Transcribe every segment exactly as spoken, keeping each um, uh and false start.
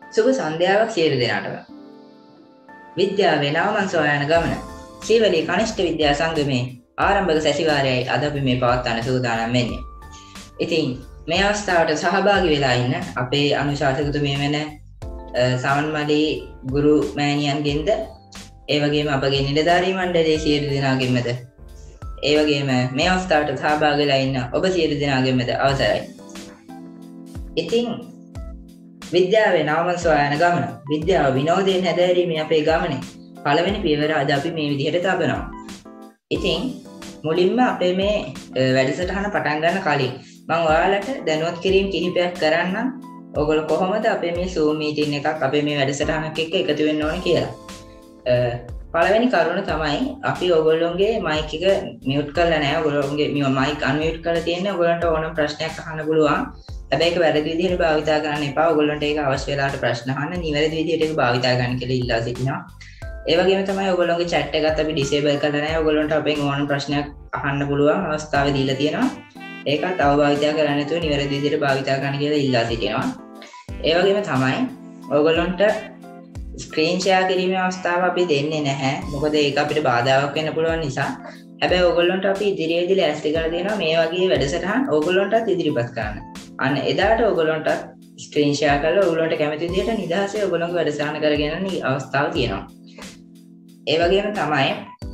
සුබ සන්ධ්‍යාවක් සියලු දෙනාටම. විද්‍යාවේ නවමන් සොයන ගමන ශ්‍රීවලී කනිෂ්ඨ විද්‍යා සංගමේ ආරම්භක සැසිවාරයයි අද අපි මේ පවත්වන්න සූදානම් වෙන්නේ. ඉතින් මේ අවස්ථාවට සහභාගී වෙලා ඉන්න අපේ අනුශාසකතුමිය වෙන සමන්මලී ගුරු මෑණියන්ගෙන්ද ඒ වගේම අපගේ නිලධාරී මණ්ඩලයේ සියලු දෙනාගෙන්මද ඒ වගේම මේ අවස්ථාවට සහභාගී වෙලා ඉන්න ඔබ සියලු දෙනාගෙන්මද අවසරයි. ඉතින් විද්‍යාවේ නවමන් සොයන ගමන විද්‍යාව විනෝදයෙන් හැදෑරීමේ අපේ ගමනේ පළවෙනි පියවර අද අපි මේ විදිහට තබනවා. ඉතින් මුලින්ම අපේ මේ වැඩසටහන පටන් ගන්න කලින් මම ඔයාලට දැනුවත් කිරීම කිහිපයක් කරන්නම්. ඔයගොල්ලෝ කොහොමද අපේ මේ Zoom meeting එකක් අපේ මේ වැඩසටහනක් එක්ක එකතු වෙන්න ඕනේ කියලා. පළවෙනි කරුණ තමයි අපි ඔයගොල්ලෝගේ mic එක mute කරලා නැහැ. ඔයගොල්ලෝගේ mic unmute කරලා තියෙන්නේ. ඔයගොල්ලන්ට ඕන ප්‍රශ්නයක් අහන්න පුළුවන්. හැබැයි ඒක වැරදි විදිහට භාවිතා කරන්න එපා. ඔයගොල්ලන්ට ඒක අවශ්‍ය වෙලාවට ප්‍රශ්න අහන්න නිවැරදි විදිහට ඒක භාවිතා ගන්න කියලා ඉල්ලා සිටිනවා. ඒ වගේම තමයි ඔයගොල්ලෝගේ chat එකත් අපි disable කරලා නැහැ. ඔයගොල්ලන්ට අපෙන් ඕන ප්‍රශ්නයක් අහන්න පුළුවන් අවස්ථාව දීලා තියෙනවා. ඒකත් අවභාවිතා කරන්න නැතුව නිවැරදි විදිහට භාවිතා කරන්න කියලා ඉල්ලා සිටිනවා. ඒ වගේම තමයි ඔයගොල්ලන්ට screen share කිරීමේ අවස්ථාව අපි දෙන්නේ නැහැ. මොකද ඒක අපිට බාධාවක් වෙන්න පුළුවන් නිසා. හැබැයි ඔයගොල්ලන්ට අපි ඉදිරියේදී ලෑස්ති කරලා දෙනවා මේ වගේ වැඩසටහන් ඔයගොල්ලන්ටත් ඉදිරිපත් කරන්න. අන්න එදාට ඔයගොල්ලන්ට ස්ක්‍රීන් ෂෙයා කරලා ඔයගොල්ලන්ට කැමති විදිහට නිදහසේ ඔයගොල්ලෝගේ වැඩසටහන කරගෙන යන අවස්ථාව තියෙනවා. ඒ වගේම තමයි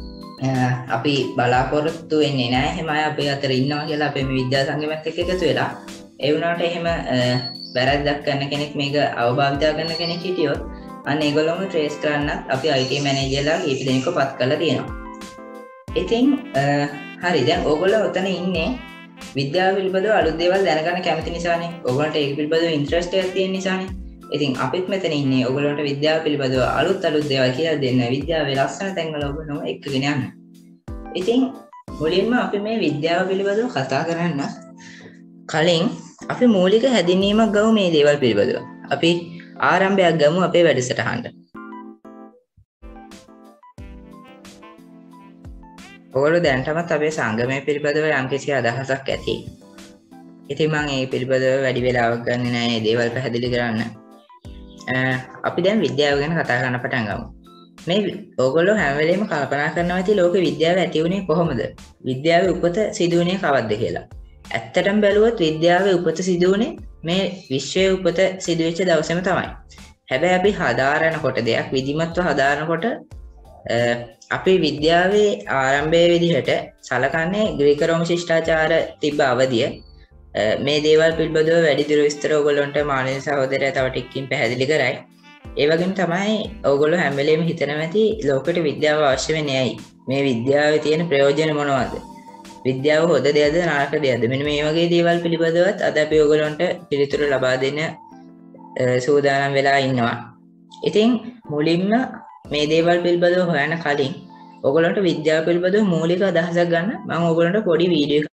අපි බලාපොරොත්තු වෙන්නේ නැහැ එහෙම අය අපේ අතර ඉන්නවා කියලා අපේ මේ විද්‍යා සංගමයත් එක්ක එකතු වෙලා ඒ වුණාට එහෙම වැරද්දක් කරන කෙනෙක් මේක අවබෝධ කරන කෙනෙක් හිටියොත් අන්න ඒගොල්ලෝම ට්‍රේස් කරන්නත් අපි I T මැනේජර්ලා කීප දෙනෙක්ව පත් කරලා තියෙනවා. ඉතින් හරි දැන් ඔයගොල්ලෝ ඔතන ඉන්නේ විද්‍යාව පිළිබඳව අලුත් දේවල් දැනගන්න කැමති නිසානේ. ඔයගොල්ලන්ට ඒක පිළිබඳව ඉන්ට්‍රස්ට් එකක් තියෙන නිසානේ. ඉතින් අපිත් මෙතන ඉන්නේ ඔයගොල්ලන්ට විද්‍යාව පිළිබඳව අලුත් අලුත් දේවල් කියලා දෙන්න. විද්‍යාවේ ලස්සන තැන්වල ඔයගොල්ලෝ එක්කගෙන යන්න. ඉතින් මුලින්ම අපි මේ විද්‍යාව පිළිබඳව කතා කරන්න කලින් අපි මූලික හැඳින්වීමක් ගමු මේ දේවල් පිළිබඳව. අපි ආරම්භයක් ගමු අපේ වැඩසටහනට. ඔයගොල්ලෝ දැනටමත් අපේ සංගමය පිළිබඳව යම්කිසි අදහසක් ඇති. ඉතින් මම ඒ පිළිබඳව වැඩි වෙලාවක් ගන්නෙ නෑ මේ දේවල් පැහැදිලි කරන්න. අපි දැන් විද්‍යාව ගැන කතා කරන්න පටන් ගමු. මේ ඔයගොල්ලෝ හැම වෙලේම කල්පනා කරනවා ඇති ලෝක විද්‍යාව ඇති වුණේ කොහොමද? විද්‍යාවේ උපත සිදු වුණේ කවද්ද කියලා. ඇත්තටම බැලුවොත් විද්‍යාවේ උපත සිදු වුණේ මේ විශ්වයේ උපත සිදු වෙච්ච දවසේම තමයි. හැබැයි අපි හදාරනකොට දෙයක් විධිමත්ව හදාරනකොට අපි විද්‍යාවේ ආරම්භයේ විදිහට සලකන්නේ ග්‍රීක රෝම ශිෂ්ටාචාර තිබ්බ අවධිය. මේ දේවල් පිළිබඳව වැඩිදුර විස්තර ඔයගොල්ලන්ට මානව සහෝදරයා තව ටිකකින් පැහැදිලි කරයි. ඒ වගේම තමයි ඔයගොල්ලෝ හැම වෙලේම හිතනවා ඇති ලෝකෙට විද්‍යාව අවශ්‍ය වෙන්නේ ඇයි? මේ විද්‍යාවේ තියෙන ප්‍රයෝජන මොනවද? විද්‍යාව හොඳ දෙයක්ද නරක දෙයක්ද? මෙන්න මේ වගේ දේවල් පිළිබඳවත් අද අපි ඔයගොල්ලන්ට පිළිතුරු ලබා දෙන්න සූදානම් වෙලා ඉන්නවා. ඉතින් මුලින්ම මේ දේවල් පිළිබඳව හොයන්න කලින් ඔයගොල්ලන්ට විද්‍යාව පිළිබඳව මූලික අදහසක් ගන්න මම ඔයගොල්ලන්ට පොඩි වීඩියෝ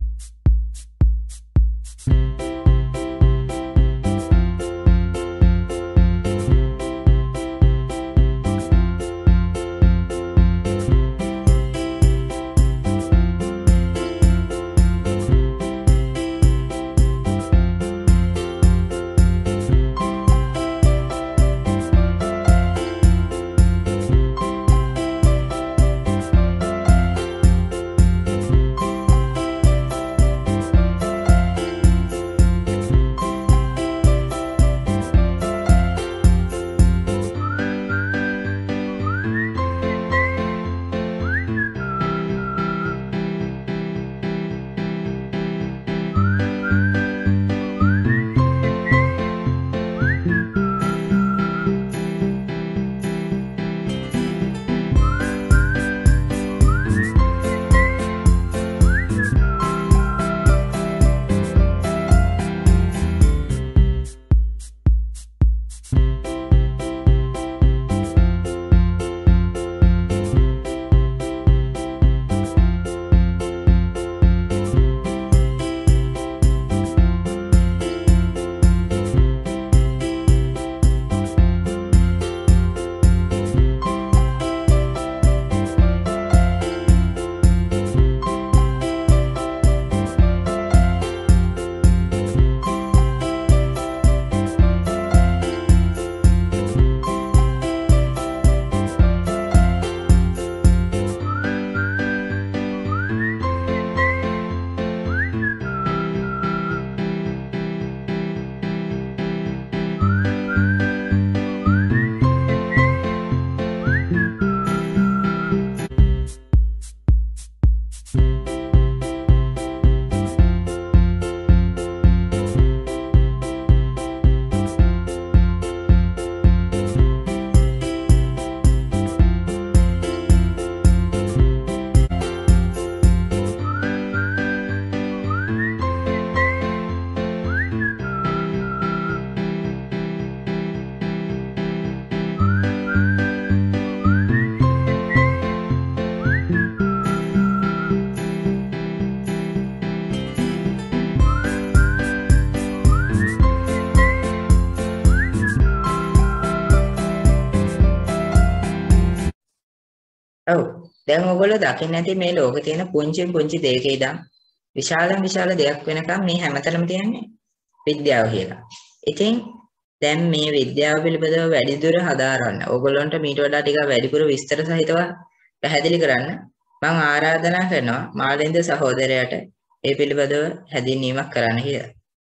ඔව්. දැන් ඔයගොල්ලෝ දකින්න ඇති මේ ලෝකේ තියෙන පුංචි පුංචි දෙයක ඉඳන් විශාල විශාල දෙයක් වෙනකම් මේ හැමතැනම තියන්නේ විද්‍යාව කියලා. ඉතින් දැන් මේ විද්‍යාව පිළිබඳව වැඩිදුර හදාරන්න ඕගොල්ලන්ට මීට වඩා ටිකක් වැඩිපුර විස්තර සහිතව පැහැදිලි කරන්න මම ආරාධනා කරනවා මාලින්ද සහෝදරයාට ඒ පිළිබඳව හැදින්වීමක් කරන්න කියලා.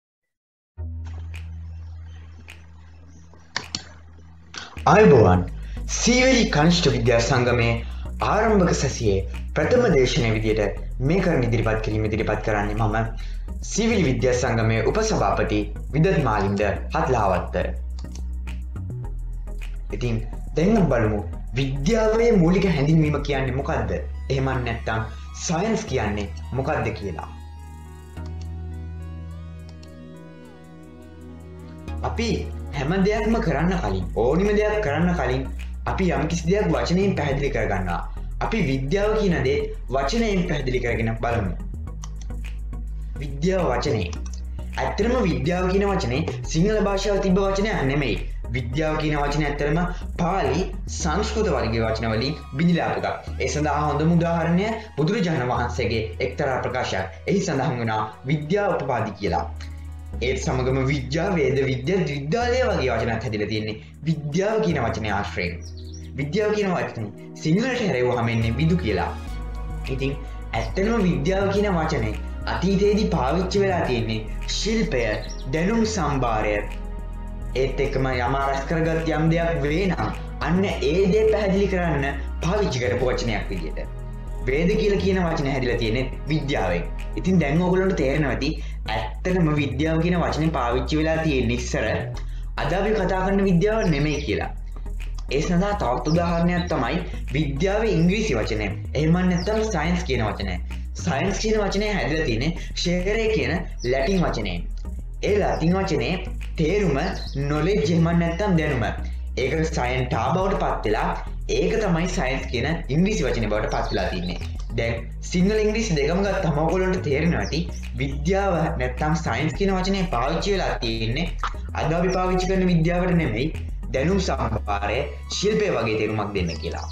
ආයුබෝවන් සීවැලි කනිෂ්ඨ විද්‍යා සංගමයේ ආරම්භක සැසියේ ප්‍රථම දේශනය විදියට මේ කරන ඉදිරිපත් කිරීම ඉදිරිපත් කරන්නේ මම සීවැලි විද්‍යා සංගමයේ උපසභාපති විදත් මාලින්ද හත්ලාවත්ත. ඉතින් දැන් බලමු විද්‍යාවේ මූලික හැඳින්වීම කියන්නේ මොකක්ද? එහෙම නැත්නම් සයන්ස් කියන්නේ මොකක්ද කියලා. අපි හැම දෙයක්ම කරන්න කලින් ඕනිම දෙයක් කරන්න කලින් අපි යම් කිසි දෙයක් වචනයෙන් පැහැදිලි කරගන්නවා. අපි විද්‍යාව කියන දේ වචනයෙන් පැහැදිලි කරගෙන බලමු. විද්‍යාව වචනේ. ඇත්තටම විද්‍යාව කියන වචනේ සිංහල භාෂාවේ තිබ්බ වචනයක් නෙමෙයි. විද්‍යාව කියන වචනේ ඇත්තටම පාලි සංස්කෘත වර්ගයේ වචන වලින් බිඳිලා ආපු එකක්. ඒ සඳහා හොඳම උදාහරණය බුදුරජාණන් වහන්සේගේ එක්තරා ප්‍රකාශයක්. එහි සඳහන් වෙනවා විද්‍යාව උපපාදි කියලා. ඒත් සමගම විද්‍යා වේද විද්‍යා විද්‍යාලය වගේ වචනත් හැදිලා තියෙන්නේ විද්‍යාව කියන වචනේ ආශ්‍රයෙන්. විද්‍යාව කියන වචනේ සිංහලට හැරෙවුවාම එන්නේ විදු කියලා. ඉතින් ඇත්තටම විද්‍යාව කියන වචනේ අතීතයේදී පාවිච්චි වෙලා තියෙන්නේ ශිල්පය, දැනුම් සම්භාරය, ඒත් එක්කම යම රැස් කරගත් යම් දෙයක් වේ නම් අන්න ඒ දේ පැහැදිලි කරන්න පාවිච්චි කරපු වචනයක් විදියට. වේද කියලා කියන වචනේ හැදිලා තියෙන්නේ විද්‍යාවෙන්. ඉතින් දැන් ඔයගොල්ලන්ට තේරෙනවා ඇති ඇත්තටම විද්‍යාව කියන වචනේ පාවිච්චි වෙලා තියෙන්නේ ඉස්සර අද අපි කතා කරන විද්‍යාව නෙමෙයි කියලා. ඒ සඳහා තවත් උදාහරණයක් තමයි විද්‍යාවේ ඉංග්‍රීසි වචනය. එහෙම නැත්නම් සයන්ස් කියන වචනය. සයන්ස් කියන වචනේ හැදලා තියෙන්නේ ෂේරේ කියන ලැටින් වචනයෙන්. ඒ ලැටින් වචනේ තේරුම knowledge එහෙම නැත්නම් දැනුම. ඒක සයන්ටා බවට පත් වෙලා ඒක තමයි සයන්ස් කියන ඉංග්‍රීසි වචනේ බවට පත් වෙලා තින්නේ. දැන් සිංහල ඉංග්‍රීසි දෙකම ගත්තම ඔයගොල්ලන්ට තේරෙනවා ඇති විද්‍යාව නැත්නම් සයන්ස් කියන වචනේ පාවිච්චි වෙලා තියෙන්නේ අද අපි පාවිච්චි කරන විද්‍යාවට නෙමෙයි දැනුම් සම්භාරය ශිල්පය වගේ තේරුමක් දෙන්න කියලා.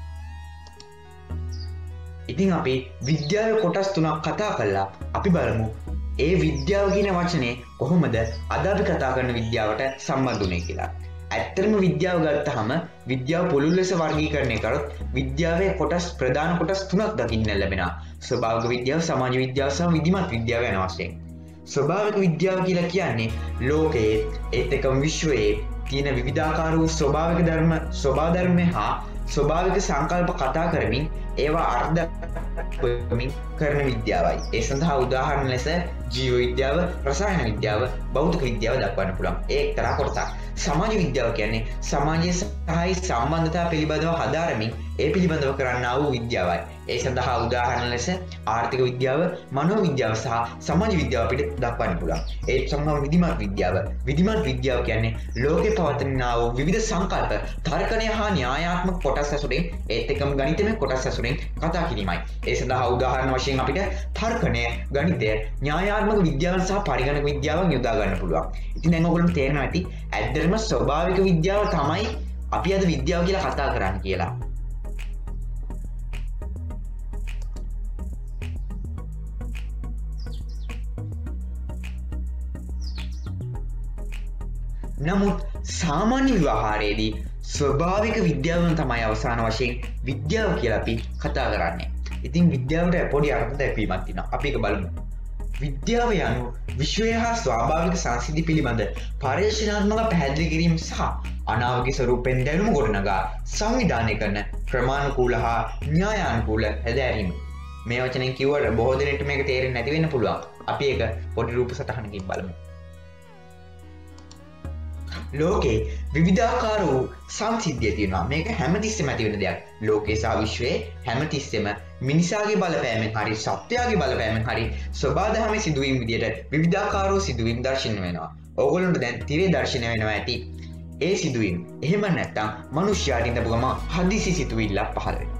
ඉතින් අපි විද්‍යාවේ කොටස් තුනක් කතා කළා. අපි බලමු ඒ විද්‍යාව කියන වචනේ කොහොමද අද අපි කතා කරන විද්‍යාවට සම්බන්ධ වුනේ කියලා. ඇත්තටම විද්‍යාව ගත්තහම විද්‍යාව පුළුල් ලෙස වර්ගීකරණය කරොත් විද්‍යාවේ කොටස් ප්‍රධාන කොටස් තුනක් දකින්න ලැබෙනවා. ස්වභාවික විද්‍යාව, සමාජ විද්‍යාව සහ විධිමත් විද්‍යාව යන වශයෙන්. ස්වභාවික විද්‍යාව කියලා කියන්නේ ලෝකයේ ඒත් එක්කම විශ්වයේ තියෙන විවිධාකාර වූ ස්වභාවික ධර්ම, ස්වභාව ධර්ම හා ස්වභාවික සංකල්ප කතා කරමින් ඒවා අර්ථ කරමින් කරන විද්‍යාවයි. ඒ සඳහා උදාහරණ ලෙස ජීව විද්‍යාව, රසායන විද්‍යාව, භෞතික විද්‍යාව දක්වන්න පුළුවන්. ඒ එක්තරා කොටසක්. සමාජ විද්‍යාව කියන්නේ සමාජයේ සහායි සම්බන්ධතා පිළිබඳව හදාරමින් ඒ පිළිබඳව කරන්නා වූ විද්‍යාවයි. ඒ සඳහා උදාහරණ ලෙස ආර්ථික විද්‍යාව, මනෝ විද්‍යාව සහ සමාජ විද්‍යාව අපිට දක්වන්න පුළුවන්. ඒත් සමගම විධිමත් විද්‍යාව. විධිමත් විද්‍යාව කියන්නේ ලෝකේ පවතිනා වූ විවිධ සංකල්ප, තර්කණය හා න්‍යායාත්මක කොටස් ඇසුරෙන් ඒත් එක්කම ගණිතමය කොටස් ඇසුරෙන් කතා කිරීමයි. ඒ සඳහා උදාහරණ වශයෙන් අපිට තර්කණය, ගණිතය, න්‍යායාත්මක විද්‍යාවන් සහ පරිගණක විද්‍යාවන් යොදා ගන්න පුළුවන්. ඉතින් දැන් ඔයගොල්ලන්ට තේරෙනවා ඇති ඇත්තටම ස්වභාවික විද්‍යාව තමයි අපි අද විද්‍යාව කියලා කතා කරන්නේ කියලා. නමුත් සාමාන්‍ය ව්‍යවහාරයේදී ස්වභාවික විද්‍යාවන් තමයි අවසාන වශයෙන් විද්‍යාව කියලා අපි කතා කරන්නේ. ඉතින් විද්‍යාවට පොඩි අර්ථ දැක්වීමක් තියෙනවා. අපි ඒක බලමු. විද්‍යාව යනු විශ්වය හා ස්වාභාවික සංසිද්ධි පිළිබඳ පර්යේෂණාත්මක පැහැදිලි කිරීම සහ අනාවගේ ස්වරූපෙන් දැනුම ගොඩනගා සංවිධානය කරන ක්‍රමානුකූල හා න්‍යායානුකූල හැදෑරීම. මේ වචනෙන් කිව්වට බොහෝ දෙනෙක්ට මේක තේරෙන්නේ නැති වෙන්න පුළුවන්. අපි ඒක පොඩි රූප සටහනකින් බලමු. ලෝකේ විවිධාකාර වූ සංසිද්ධිය තියෙනවා. මේක හැමතිස්සෙම ඇති වෙන දෙයක්. ලෝකේ සහ විශ්වයේ හැමතිස්සෙම මිනිසාගේ බලපෑමෙන් හරි සත්වයාගේ බලපෑමෙන් හරි ස්වභාවධර්මයේ සිදුවීම් විදියට විවිධාකාර වූ සිදුවීම් දර්ශනය වෙනවා. ඕගොල්ලන්ට දැන් තිරේ දර්ශනය වෙනවා ඇති. ඒ සිදුවීම් එහෙම නැත්නම් මිනිස්යාට ඉඳපු ගම හදිසි සිතුවිල්ලක් පහළ වෙනවා.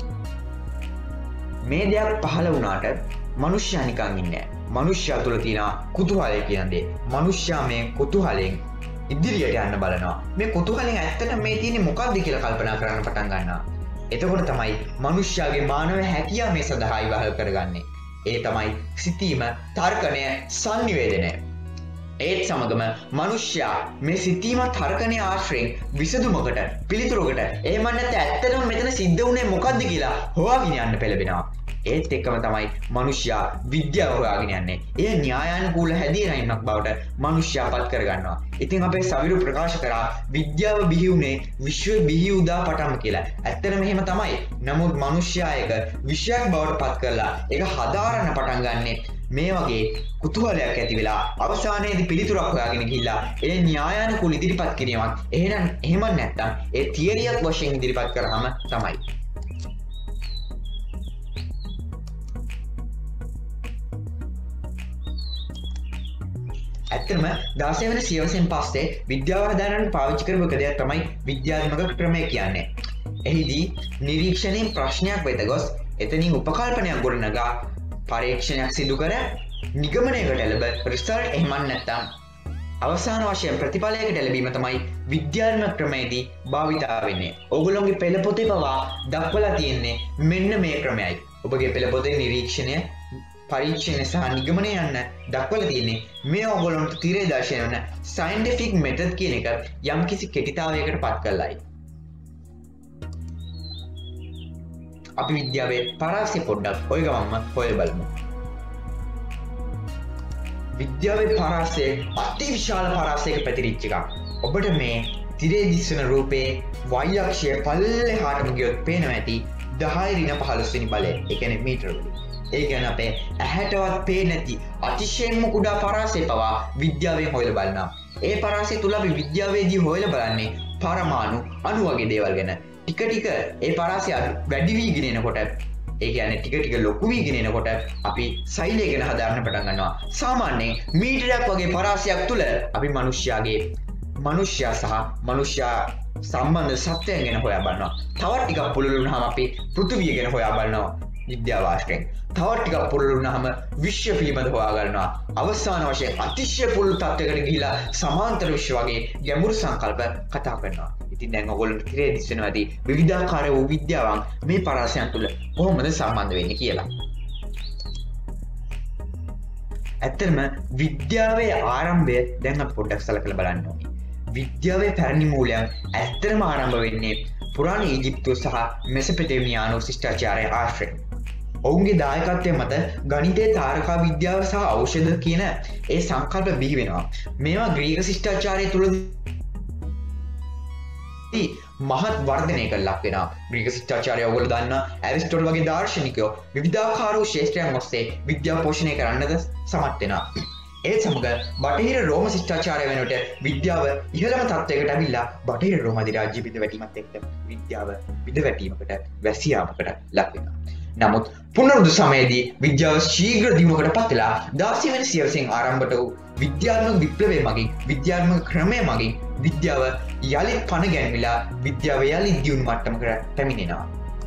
මේ දෙයක් පහළ වුණාට මිනිස්යා නිකන් ඉන්නේ නැහැ. මිනිස්යා තුළ තියෙන කුතුහලය කියන දේ. මිනිස්යා මේ කුතුහලයෙන් ඉදිරියට යන්න බලනවා. මේ කුතුහලෙන් ඇත්තට මේ තියෙන්නේ මොකක්ද කියලා කල්පනා කරන්න පටන් ගන්නවා. එතකොට තමයි මනුෂ්‍යයාගේ මානව හැකියාව මේ සඳහා ඉවහල් කරගන්නේ. ඒ තමයි සිතීම, තර්කණය, සංනිවේදනය. ඒත් සමගම මනුෂ්‍යයා මේ සිතීම තර්කණය ආශ්‍රයෙන් විසඳුමකට, පිළිතුරකට, එහෙම නැත්නම් ඇත්තටම මෙතන සිද්ධ වුණේ මොකද්ද කියලා හොයාගෙන යන්න පෙළඹෙනවා. ඒත් එක්කම තමයි මනුෂ්‍යයා විද්‍යාව හොයාගෙන යන්නේ. එය න්‍යායානුකූල හැදීරීමක් බවට මනුෂ්‍යයා පත් කරගන්නවා. ඉතින් අපේ සවිරු ප්‍රකාශ කරා විද්‍යාව බිහි වුණේ විශ්වය බිහි උදා පටන්ම කියලා. ඇත්තටම එහෙම තමයි. නමුත් මනුෂ්‍යයා එක විශ්වයක් බවට පත් කරලා ඒක හදාරන්න පටන් ගන්නෙ මේ වගේ කුතුහලයක් ඇති වෙලා අවසානයේදී පිළිතුරක් හොයාගෙන ගිහිල්ලා ඒ න්‍යායානුකූල ඉදිරිපත් කිරීමක්. එහෙනම් එහෙම නැත්නම් ඒ තියරියක් වශයෙන් ඉදිරිපත් කරාම තමයි. ඇත්තම දාසය වෙන සියවසෙන් පස්සේ විද්‍යාව හදාරන්න පාවිච්චි කරපු එක දෙයක් තමයි විද්‍යාත්මක ක්‍රමය කියන්නේ. එහිදී නිරීක්ෂණයෙන් ප්‍රශ්නයක් වෙත ගොස් එතනින් උපකල්පනයක් ගොඩනගා පරීක්ෂණයක් සිදු කර නිගමනයකට ලැබ රිසල්ට් එහෙම නැත්නම් අවසාන වශයෙන් ප්‍රතිඵලයකට ලැබීම තමයි විද්‍යාත්මක ක්‍රමයේදී භාවිතා වෙන්නේ. ඕගොල්ලෝගේ පෙළ පොතේ පවා දක්වලා තියෙන්නේ මෙන්න මේ ක්‍රමයයි. ඔබගේ පෙළ පොතේ නිරීක්ෂණය, පරීක්ෂණ සහ නිගමනය යන්න දක්වලා තියෙන්නේ මේ ඕගොල්ලන්ට තිරේ දර්ශනය වන සයන්ටිෆික් මෙතඩ් කියන එක යම්කිසි කෙටිතාවයකට පත් කළායි. අපි විද්‍යාවේ පරාසය පොඩ්ඩක් ඔය ගමන්ම හොයලා බලමු. විද්‍යාවේ පරාසය අති විශාල පරාසයක පැතිරිච්ච එකක්. ඔබට මේ තිරේ දිස්වන රූපේ y අක්ෂය පල්ලෙහාටම ගියොත් පේනවා ඇති දහය ඍණ පහළොස් වෙනි බලය. ඒ කියන්නේ මීටර වලින්. ඒ කියන්නේ අපේ ඇහැටවත් පේන්නේ නැති අතිශයින්ම කුඩා පරාසය පවා විද්‍යාවෙන් හොයලා බලනවා. ඒ පරාසය තුල අපි විද්‍යාවේදී හොයලා බලන්නේ පරමාණු, අණු වගේ දේවල් ගැන. ටික ටික ඒ පරාසය වැඩි වීගෙන එනකොට, ඒ කියන්නේ ටික ටික ලොකු වීගෙන එනකොට අපි සෛලය ගැන හදාගන්න පටන් ගන්නවා. සාමාන්‍යයෙන් මීටරයක් වගේ පරාසයක් තුල අපි මිනිස්යාගේ මිනිස්යා සහ මිනිස්යා සම්බන්ධ සත්‍යයන් ගැන හොයා බලනවා. තවත් ටිකක් පුළුල් වුණාම අපි පෘථිවිය ගැන හොයා බලනවා විද්‍යාව ආශ්‍රයෙන්. තවත් ටිකක් පුළුල් වුණාම විශ්ව පිළිබඳ හොයා ගන්නවා. අවසාන වශයෙන් අතිශය පුළුල් තත්ත්වයකට ගිහිලා සමාන්තර විශ්ව වගේ ගැඹුරු සංකල්ප කතා කරනවා. ඉතින් දැන් ඔයගොල්ලන්ට තිරේ දිස්සෙනවා ඇති විවිධාකාර වූ විද්‍යාවන් මේ පරාසයන් තුළ කොහොමද සම්බන්ධ වෙන්නේ කියලා. ඇත්තටම විද්‍යාවේ ආරම්භය දැන් අපි පොඩ්ඩක් සලකලා බලන්න ඕනේ. විද්‍යාවේ පැරණි මූලයන් ඇත්තටම ආරම්භ වෙන්නේ පුරාණ ඊජිප්තුව සහ මෙසොපොටේමියානු ශිෂ්ටාචාරය ආශ්‍රයෙන්. ඔවුන්ගේ දායකත්වය මත ගණිතයේ තාරකා විද්‍යාව සහ ඖෂධ කියන ඒ සංකල්ප බිහි වෙනවා. මේවා ග්‍රීක ශිෂ්ටාචාරය තුළදී මහත් වර්ධනයකට ලක් වෙනවා. ග්‍රීක ශිෂ්ටාචාරය ඔයගොල්ලෝ දන්නා ඇරිස්ටෝටල් වගේ දාර්ශනිකයෝ විවිධාකාර වූ ශාස්ත්‍රයන් ඔස්සේ විද්‍යාව පෝෂණය කරන්නද සමත් වෙනවා. ඒත් සමග බටහිර රෝම ශිෂ්ටාචාරය වෙනුවට විද්‍යාව ඉහළම තත්ත්වයකට ඇවිල්ලා බටහිර රෝම අධිරාජ්‍ය බිඳ වැටීමත් එක්ක විද්‍යාව බිඳ වැටීමකට වැසියාමකට ලක් වෙනවා. නමුත් පුනරුද්ධ සමයේදී විද්‍යාව ශීඝ්‍ර දියුණුවකට පත් වෙලා දාසය වෙනි සියවසෙන් ආරම්භට වූ විද්‍යාත්මක විප්ලවය මගින්, විද්‍යාත්මක ක්‍රමය මගින් විද්‍යාව යළිත් පණ ගැන්විලා විද්‍යාව යළිත් දියුණු මට්ටමකට පැමිණෙනවා.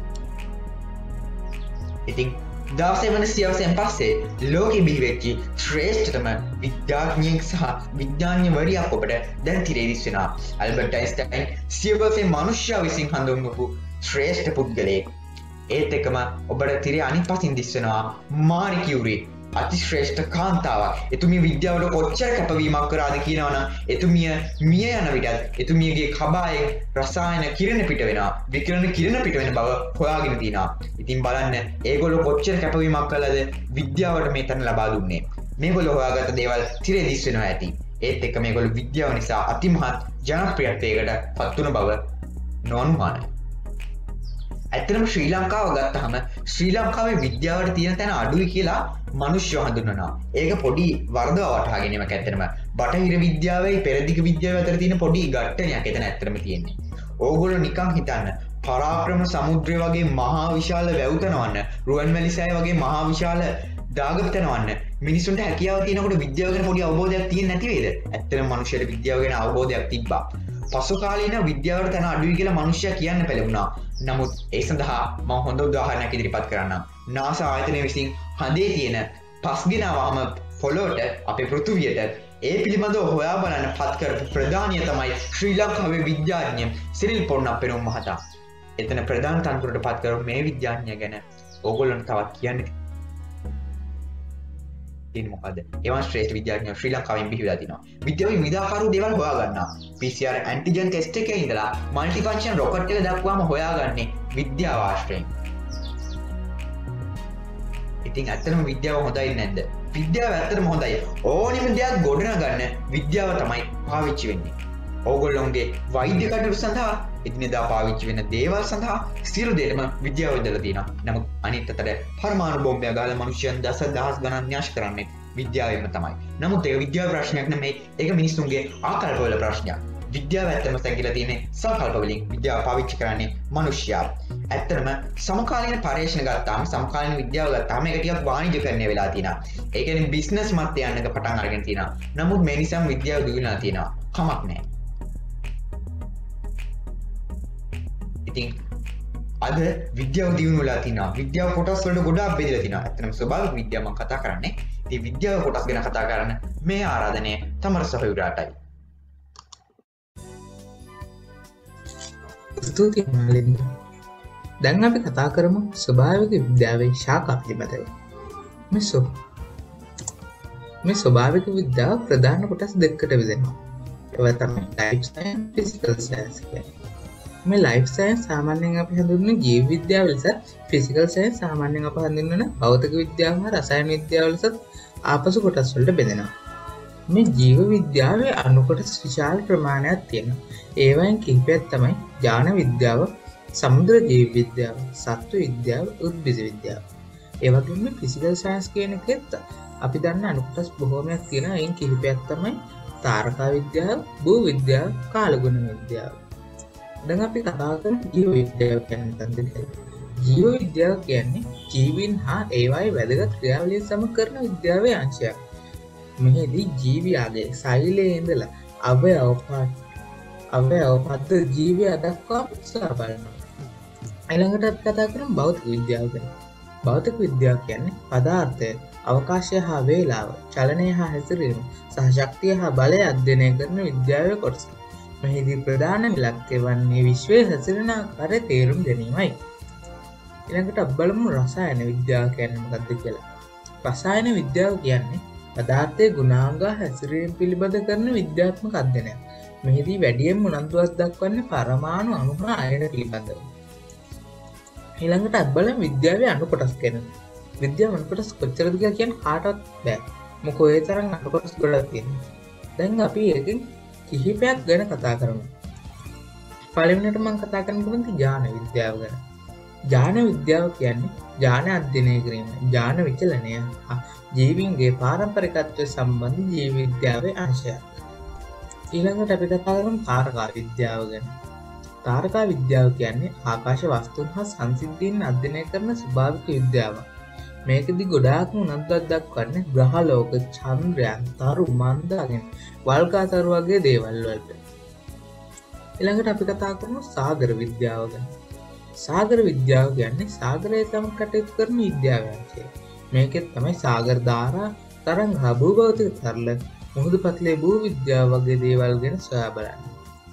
ඉතින් දාසය වෙනි සියවසෙන් පස්සේ ලෝකෙ බිහි වෙච්ච ශ්‍රේෂ්ඨතම විද්‍යාඥයෙක් සහ විද්‍යාඥවරියක් ඔබට දැන් තිරේ දිස් වෙනවා. ඇල්බර්ට් අයින්ස්ටයින් සියවසේ මනුෂ්‍යයා විසින් හඳුන්වපු ශ්‍රේෂ්ඨ පුද්ගලයෙක්. ඒත් එකම ඔබට තිරේ අනිත් පසින් දිස් වෙනවා මාරි කියුරි, අතිශ්‍රේෂ්ඨ කාන්තාවක්. එතුමිය විද්‍යාවට කොච්චර කැපවීමක් කරාද කියනවනම් එතුමිය මිය යන විටත් එතුමියගේ කබායේ රසායන කිරණ පිට වෙනවා. විකිරණ කිරණ පිට වෙන බව හොයාගෙන තියෙනවා. ඉතින් බලන්න ඒගොල්ලෝ කොච්චර කැපවීමක් කළාද විද්‍යාවට මේ තැන ලබා දුන්නේ. මේගොල්ලෝ හොයාගත්ත දේවල් තිරේ දිස් වෙනවා ඇති. ඒත් එක්ක මේගොල්ලෝ විද්‍යාව නිසා අතිමහත් ජනප්‍රියත්වයකට පත් වුණ බව නොඅනුමානයි. ඇත්තටම ශ්‍රී ලංකාව ගත්තහම ශ්‍රී ලංකාවේ විද්‍යාවට තියෙන තැන අඩුයි කියලා මිනිස්සු හඳුන්වනවා. ඒක පොඩි වරදව වටහා ගැනීමක් ඇත්තටම. බටහිර විද්‍යාවයි පෙරදිග විද්‍යාව අතර තියෙන පොඩි ගැටණයක් එතන ඇත්තටම තියෙන්නේ. ඕගොල්ලෝ නිකන් හිතන්න පරාක්‍රම සමුද්‍රය වගේ මහා විශාල වැව් තනවන්න, රුවන්වැලි සෑය වගේ මහා විශාල දාගම් තනවන්න මිනිසුන්ට හැකියාව තියෙනකොට විද්‍යාව ගැන පොඩි අවබෝධයක් තියෙන්නේ නැති වේද? ඇත්තටම මිනිස්සුන්ට විද්‍යාව ගැන අවබෝධයක් තිබ්බා. පසු කාලීන විද්‍යාවට තැන අඩුයි කියලා මිනිස්සයා කියන්න පෙළඹුණා. නමුත් ඒ සඳහා මම හොඳ උදාහරණයක් ඉදිරිපත් කරන්නම්. නාසා ආයතනය විසින් හඳේ තියෙන පස්ගෙනාවම පොළොවට අපේ පෘථිවියට ඒ පිළිබඳව හොයා බලන්න පත් කරපු ප්‍රධානිය තමයි ශ්‍රී ලංකාවේ විද්‍යාඥ සිරිල් පොන්නප්පෙරුම් මහතා. එතන ප්‍රධාන තනතුරට පත් කරපු මේ විද්‍යාඥයා ගැන ඕගොල්ලන්ට තවත් කියන්න තියෙන්නේ මොකද්ද? එවන් ශ්‍රේෂ්ඨ විද්‍යාඥයෝ ශ්‍රී ලංකාවෙන් බිහිවලා තිනවා. විද්‍යාවේ විවිධාකාර දේවල් හොයාගන්නවා. P C R antigen test එකේ ඉඳලා මල්ටි ෆන්ක්ෂන් රොකට් එක දක්වාම හොයාගන්නේ විද්‍යාව ආශ්‍රයෙන්. ඉතින් ඇත්තටම විද්‍යාව හොඳයි නැද්ද? විද්‍යාව ඇත්තටම හොඳයි. ඕනෙම දෙයක් ගොඩනගන්න විද්‍යාව තමයි පාවිච්චි වෙන්නේ. ඕගොල්ලොන්ගේ වෛද්‍ය කටයුතු සඳහා එදිනෙදා පාවිච්චි වෙන දේවල් සඳහා සියලු දේටම විද්‍යාව යොදලා තියෙනවා. නමුත් අනිත් අතට පරමාණු බෝම්බයක් ගාලා මිනිසයන් දසදහස් ගණන් විනාශ කරන්නේ විද්‍යාවෙන්ම තමයි. නමුත් ඒක විද්‍යාව ප්‍රශ්නයක් නෙමෙයි. ඒක මිනිස්සුන්ගේ ආකල්පවල ප්‍රශ්නයක්. විද්‍යාව ඇත්තම සැකලා තියෙන්නේ සංකල්ප වලින්. විද්‍යාව පාවිච්චි කරන්නේ මිනිස්සයා. ඇත්තටම සමකාලීන පරීක්ෂණ ගත්තාම සමකාලීන විද්‍යාව ගත්තාම ඒක ටිකක් වාණිජකරණය වෙලා තියෙනවා. ඒ කියන්නේ බිස්නස් මතය යන්නක පටන් අරගෙන තියෙනවා. නමුත් මේ නිසාම විද්‍යාව දියුණුවලා තියෙනවා. කමක් නැහැ. ඉතින් අද විද්‍යාව දියුණු වෙලා තිනවා. විද්‍යාව කොටස් වලට ගොඩාක් බෙදලා තිනවා. ඇත්තටම ස්වභාවික විද්‍යාව මම කතා කරන්නේ. ඉතින් විද්‍යාව කොටස් ගැන කතා කරන්න මේ ආරාධනය තමර සහයුරාටයි. ස්තුතියි මාලිනි. දැන් අපි කතා කරමු ස්වභාවික විද්‍යාවේ ශාඛා පිළිබඳව. මේ සො මේ ස්වභාවික විද්‍යාව ප්‍රධාන කොටස් දෙකකට බෙදෙනවා. ඒවා තමයි ලයිෆ් සයන්ස්, ෆිසිකල් සයන්ස් කියන්නේ. මේ ලයිෆ් සයන්ස් සාමාන්‍යයෙන් අපි හඳුන්වන ජීව විද්‍යාව ලෙස, ෆිසිකල් සයන්ස් සාමාන්‍යයෙන් අපි හඳුන්වන භෞතික විද්‍යාව හා රසායන විද්‍යාව ලෙස ආපසු කොටස් වලට බෙදෙනවා. මේ ජීව විද්‍යාවේ අණු කොටස් විශාල ප්‍රමාණයක් තියෙනවා. ඒවයින් කිහිපයක් තමයි ඥාන විද්‍යාව, සමුද්‍ර ජීව විද්‍යාව, සත්ව විද්‍යාව, උද්භිද විද්‍යාව. ඒ වගේම මේ ෆිසිකල් සයන්ස් කියන එකෙත් අපි දන්න අණු කොටස් බොහෝමයක් තියෙනවා. එයින් කිහිපයක් තමයි තාරකා විද්‍යාව, භූ විද්‍යාව, කාලගුණ විද්‍යාව. දැන් අපි කතා කරමු ජීව විද්‍යාව කියන්නේ මොකක්ද? ජීව විද්‍යාව කියන්නේ ජීවීන් හා ඒවායේ වැදගත් ක්‍රියාවලිය සම කරන විද්‍යාවේ අංශයක්. මෙහිදී ජීවියාගේ ශෛලයේ ඉඳලා අවයව අවයව පද්ද ජීවය දක්වා උත්සාහ බලනවා. ඊළඟට අපි කතා කරමු භෞතික විද්‍යාව ගැන. භෞතික විද්‍යාව කියන්නේ පදාර්ථය, අවකාශය හා වේලාව, චලනය හා හැසිරීම සහ ශක්තිය හා බලය අධ්‍යයනය කරන විද්‍යාවේ කොටස. මෙහිදී ප්‍රධාන ඉලක්කය වන්නේ විශ්වයේ හැසිරෙන ආකාරය තේරුම් ගැනීමයි. ඊළඟට අපි බලමු රසායන විද්‍යාව කියන්නේ මොකක්ද කියලා. රසායන විද්‍යාව කියන්නේ පදාර්ථයේ ගුණාංග හැසිරීම පිළිබඳ කරන විද්‍යාත්මක අධ්‍යයනයක්. මෙහිදී වැඩියෙන්ම උනන්දුවක් දක්වන්නේ පරමාණු අණු හා අයන පිළිබඳව. ඊළඟට අපි බලමු විද්‍යාවේ අණු කොටස් ගැන. විද්‍යාව අණු කොටස් කොච්චරද කියලා කියන්න කාටවත් බෑ. මොකද ඒ තරම් අණු කොටස් ගොඩක් තියෙනවා. දැන් අපි ඒකෙන් කිහිපයක් ගැන කතා කරමු. පළවෙනියට මම කතා කරන්න පුළුවන් ඥාන විද්‍යාව ගැන. ඥාන විද්‍යාව කියන්නේ ඥාන අධ්‍යයනය කිරීම, ඥාන විචලනය හා ජීවීන්ගේ පාරම්පරිකත්වය සම්බන්ධ ජීව විද්‍යාවේ අංශයක්. ඊළඟට අපි කතා කරමු තාරකා විද්‍යාව ගැන. තාරකා විද්‍යාව කියන්නේ ආකාශ වස්තුන් හා සංසිද්ධීන් අධ්‍යයනය කරන ස්වභාවික විද්‍යාවක්. මේකෙදි ගොඩාක්ම උනන්දුවක් දක්වන්නේ ග්‍රහ ලෝක, චන්ද්‍රයන්, තරු, මන්දාගෙන, වල්කාතරු වගේ දේවල් වලට. ඊළඟට අපි කතා කරමු සාගර විද්‍යාව ගැන. සාගර විද්‍යාව කියන්නේ සාගරයේ තම කටයුතු කරන විද්‍යාවන්ගේ. මේකෙත් තමයි සාගර ධාරා, තරංග හා භූභෞතික තරල, මුහුදු පතලේ භූ විද්‍යාව වගේ දේවල් ගැන සොයා බලන්න.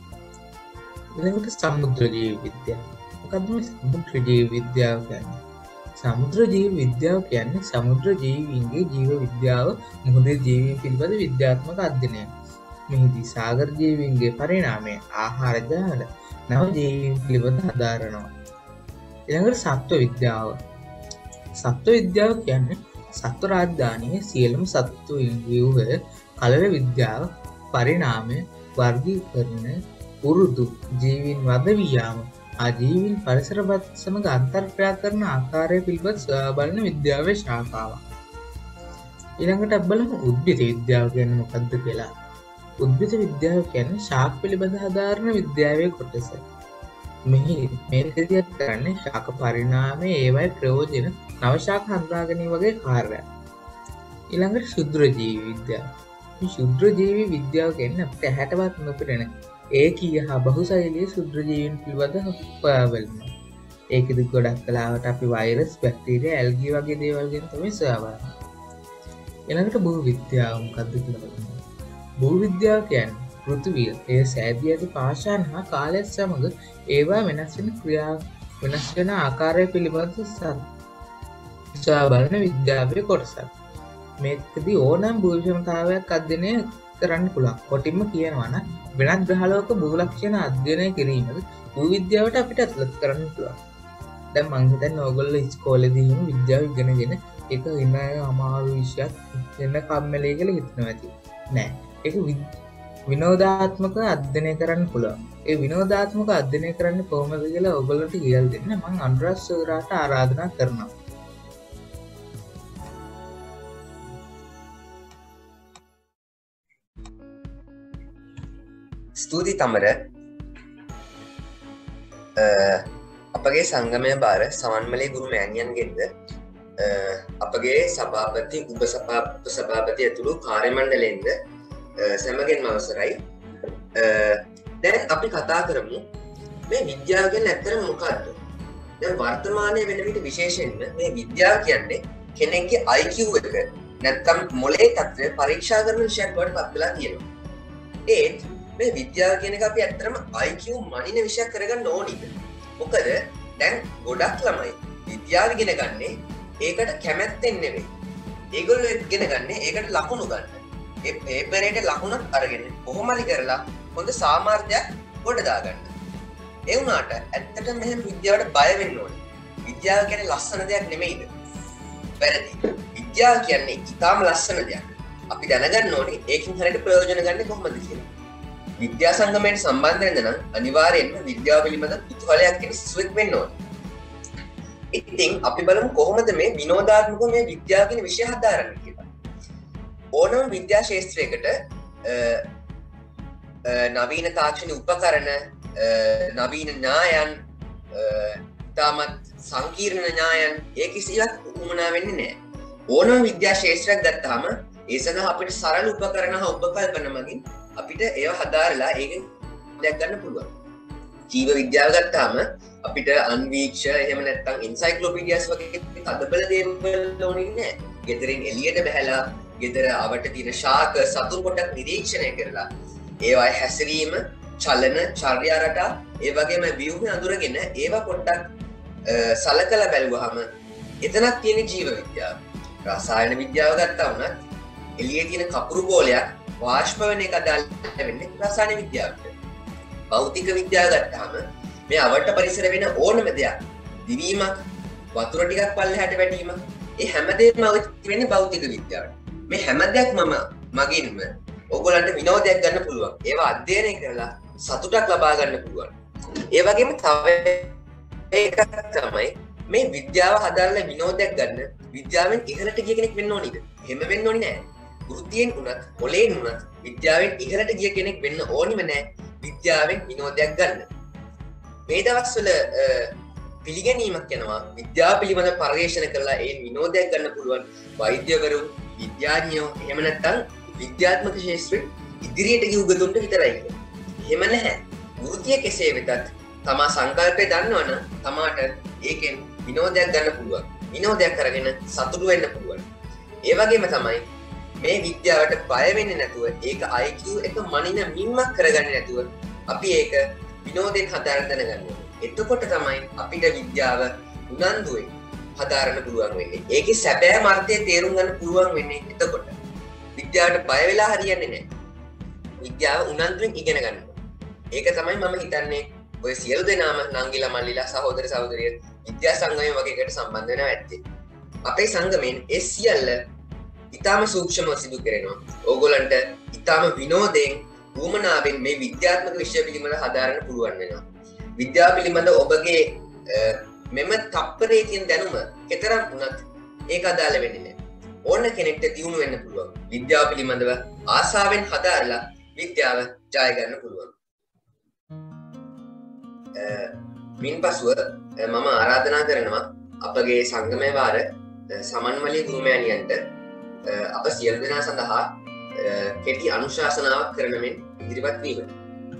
ඊළඟට සමුද්‍ර ජීව විද්‍යාව. මොකක්ද මේ සමුද්‍ර ජීව විද්‍යාව කියන්නේ? සමුද්‍ර ජීව විද්‍යාව කියන්නේ සමුද්‍ර ජීවීන්ගේ ජීව විද්‍යාව, මුහුදේ ජීවීන් පිළිබඳ විද්‍යාත්මක අධ්‍යයනයක්. මෙහිදී සාගර ජීවීන්ගේ පරිණාමය, ආහාර ජාල, නව ජීවීන් පිළිබඳ හදාරනවා. ඊළඟට සත්ව විද්‍යාව. සත්ව විද්‍යාව කියන්නේ සත්ව රාජධානියේ සියලුම සත්වයින් ව්‍යුහය, කලර විද්‍යාව, පරිණාමය, වර්ගීකරණය, පුරුදු ජීවීන් වද වී යාම, ආජීවීන් පරිසරවත් සමග අන්තර්ක්‍රියා කරන ආකාරය පිළිබඳ සොයා බලන විද්‍යාවේ ශාඛාවක්. ඊළඟට අපි බලමු උද්භිද විද්‍යාව කියන්නේ මොකක්ද කියලා. උද්භිද විද්‍යාව කියන්නේ ශාඛ පිළිබඳ හදාරන විද්‍යාවේ කොටස. මෙහි මේකදී කරන්නේ ශාඛ පරිණාමයේ ඒවයි ප්‍රයෝජන, නව ශාඛ හඳුනා ගැනීම වගේ කාර්යයක්. ඊළඟට ශුද්‍ර ජීවි විද්‍යාව. මේ ශුද්‍ර ජීවි විද්‍යාව කියන්නේ අපිට ඇහැටවත් නොපෙනෙන ඒකීය හා බහුශෛලීය ශුද්‍ර ජීවීන් පිළිබඳ හොයා බලනවා. ඒකෙදි ගොඩක් කලාවට අපි වෛරස්, බැක්ටීරියා, ඇල්ගී වගේ දේවල් ගැන තමයි සොයා බලන්නේ. ඊළඟට භූ විද්‍යාව මොකක්ද කියලා බලමු. භූ විද්‍යාව කියන්නේ පෘථිවිය එය සෑදී ඇති පාෂාණ හා කාලයත් සමඟ ඒවා වෙනස් වෙන ක්‍රියා වෙනස් වෙන ආකාරය පිළිබඳ සොයා බලන විද්‍යාවේ කොටසක්. මේකදී ඕනෑම භූෂණතාවයක් අධ්‍යයනය කරන්න පුළුවන්. කොටින්ම කියනවා නම් වෙනත් ග්‍රහලෝක භූලක්ෂණ අධ්‍යයනය කිරීමද භූවිද්‍යාවට අපිට ඇතුළත් කරන්න පුළුවන්. දැන් මං හිතන්නේ ඕගොල්ලෝ ඉස්කෝලේදීම විද්‍යාව ඉගෙනගෙන ඒක ඉන්න අමාරු විෂයක් වෙන කම්මැලි කියලා හිතනවා ඇති. නෑ. ඒක විනෝදාත්මක අධ්‍යයනය කරන්න පුළුවන්. ඒ විනෝදාත්මක අධ්‍යයනය කරන්න කොහොමද කියලා ඔයගොල්ලන්ට කියලා දෙන්න මම අනුරාධ සෝරාට ආරාධනා කරනවා. ස්තුති තමර. අපගේ සංගමය භාර සමන්මලේ ගුරු මෑණියන්ගෙන්ද අපගේ සභාපති උප සභාපති ඇතුළු කාර්යමණ්ඩලයෙන්ද සැමගෙන් අවසරයි. දැන් අපි කතා කරමු මේ විද්‍යාව කියන්නේ ඇත්තටම මොකක්ද? දැන් වර්තමානයේ වෙන විට විශේෂයෙන්ම මේ විද්‍යාව කියන්නේ කෙනෙක්ගේ I Q එක නැත්නම් මොලේ තත්ත්වය පරීක්ෂා කරන විෂයක් බවට පත් වෙලා තියෙනවා. ඒත් මේ විද්‍යාව කියන එක අපි ඇත්තටම I Q මනින විෂයක් කරගන්න ඕනිද? මොකද දැන් ගොඩක් ළමයි විද්‍යාව ඉගෙන ගන්නේ ඒකට කැමැත්තෙන් නෙවෙයි. ඒගොල්ලෝ ඉගෙන ගන්නේ ඒකට ලකුණු ගන්න. ඒ පේපර් එකේ ලකුණක් අරගෙන කොහොමද කරලා හොඳ සාමර්ථ්‍යයක් ගොඩ දාගන්න. ඒ වුණාට ඇත්තටම මෙහෙම විද්‍යාවට බය වෙන්න ඕනේ. විද්‍යාව කියන්නේ ලස්සන දෙයක් නෙමෙයිද? වැරදි. විද්‍යාව කියන්නේ ඉතාම ලස්සන දෙයක්. අපි දැනගන්න ඕනේ ඒකින් හරියට ප්‍රයෝජන ගන්න කොහොමද කියලා. විද්‍යා සංගමයට සම්බන්ධ වෙන්න නම් අනිවාර්යයෙන්ම විද්‍යාව පිළිබඳ කුතුහලයක් තියෙන සිසුවෙක් වෙන්න ඕනේ. ඉතින් අපි බලමු කොහොමද මේ විනෝදාත්මක මේ විද්‍යාව කියන විෂය හදාරන්නේ කියලා. ඕනම විද්‍යා ශාස්ත්‍රයකට නවීන තාක්ෂණික උපකරණ, නවීන ඥායන්, තාමත් සංකීර්ණ ඥායන් ඒ කිසිවක් උමනා වෙන්නේ නැහැ. ඕනම විද්‍යා ශාස්ත්‍රයක් ගත්තාම ඒ සඳහා අපිට සරල උපකරණ හා උපකල්පන මගින් අපිට ඒව හදාරලා ඒකෙන් දෙයක් ගන්න පුළුවන්. ජීව විද්‍යාව ගත්තාම අපිට අන්වීක්ෂ එහෙම නැත්නම් එන්සයික්ලෝපීඩියාස් වගේ තදබල දේවල් ඕනේ නැහැ. ගෙදරින් එළියට බහැලා ගෙදර අවට තියෙන ශාක සතුන් පොඩ්ඩක් නිරීක්ෂණය කරලා ඒවායේ හැසිරීම, චලන, චර්යා රටා, ඒ වගේම ව්‍යුහ අඳුරගෙන ඒවා පොඩ්ඩක් සලකලා බැලුවාම එතනක් තියෙන ජීව විද්‍යාව. රසායන විද්‍යාව ගත්තා වුණත් එළියේ තියෙන කපුරු ගෝලයක් වාෂ්ප වෙන එක අදාළ වෙන්නේ රසායන විද්‍යාවට. භෞතික විද්‍යාව ගත්තාම මේ අවට පරිසර වෙන ඕනම දෙයක් දිවීමක්, වතුර ටිකක් පල්ලෙහාට වැටීමක්, ඒ හැමදේම වෙන්නේ භෞතික විද්‍යාවට. මේ හැම දෙයක්ම මගින්ම ඕගොල්ලන්ට විනෝදයක් ගන්න පුළුවන්. ඒවා අධ්‍යයනය කරලා සතුටක් ලබා ගන්න පුළුවන්. ඒ වගේම තව එකක් තමයි මේ විද්‍යාව හදාරලා විනෝදයක් ගන්න විද්‍යාවෙන් ඉහළට ගිය කෙනෙක් වෙන්න ඕනිද? එහෙම වෙන්න ඕනි නෑ. වෘත්තියෙන් උනත් මොලේන් උනත් විද්‍යාවෙන් ඉහළට ගිය කෙනෙක් වෙන්න ඕනිම නෑ විද්‍යාවෙන් විනෝදයක් ගන්න. මේ දවස්වල පිළිගැනීමක් යනවා විද්‍යාව පිළිබඳ පර්යේෂණ කරලා ඒ විනෝදයක් ගන්න පුළුවන් වෛද්‍යවරු, විද්‍යාඥයෝ, එහෙම නැත්නම් විද්‍යාත්මක ශාස්ත්‍රයේ ඉදිරියට ගිය උගතුන්ට විතරයි. එහෙම නැහැ. වෘත්තිය කෙසේ වෙතත් තමා සංකල්පය දන්නවනම් තමාට ඒකෙන් විනෝදයක් ගන්න පුළුවන්. විනෝදයක් කරගෙන සතුටු වෙන්න පුළුවන්. ඒ වගේම තමයි මේ විද්‍යාවට බය වෙන්නේ නැතුව ඒක I Q එක මනින මින්මක් කරගන්නේ නැතුව අපි ඒක විනෝදයෙන් හදාරන්න දැනගන්න ඕනේ. එතකොට තමයි අපිට විද්‍යාව උනන්දුවෙන් හදාරන්න පුළුවන් වෙන්නේ. ඒකේ සැබෑ අර්ථය තේරුම් ගන්න පුළුවන් වෙන්නේ එතකොට. විද්‍යාවට බය වෙලා හරියන්නේ නැහැ. විද්‍යාව උනන්දුවෙන් ඉගෙන ගන්න ඕනේ. ඒක තමයි මම හිතන්නේ ඔය සියලු දෙනාම නංගිලා මල්ලිලා සහෝදර සහෝදරියන් විද්‍යා සංගමය වගේ එකට සම්බන්ධ වෙනවා ඇත්තේ. අපේ සංගමයෙන් ඒ සියල්ල ඉතාම සූක්ෂමව සිදු කරනවා. ඕගොල්ලන්ට ඉතාම විනෝදයෙන් උවමනාවෙන් මේ විද්‍යාත්මක විෂය පිළිබඳ හදාරන්න පුළුවන් වෙනවා. විද්‍යාව පිළිබඳ ඔබගේ මෙම තප්පරේ තියෙන දැනුම කතරම් වුණත් ඒක අදාළ වෙන්නේ නැහැ. ඕන කෙනෙක්ට දියුණු වෙන්න පුළුවන්. විද්‍යාව පිළිබඳව ආසාවෙන් හදාරලා විද්‍යාව ජය ගන්න පුළුවන්. මින් පසුව මම ආරාධනා කරනවා අපගේ සංගමය වාර සමන්මලී ගුරුමෑණියන්ට අප සියලු දෙනා සඳහා කෙටි අනුශාසනාවක් කරන මෙන් ඉදිරිපත් වීමට.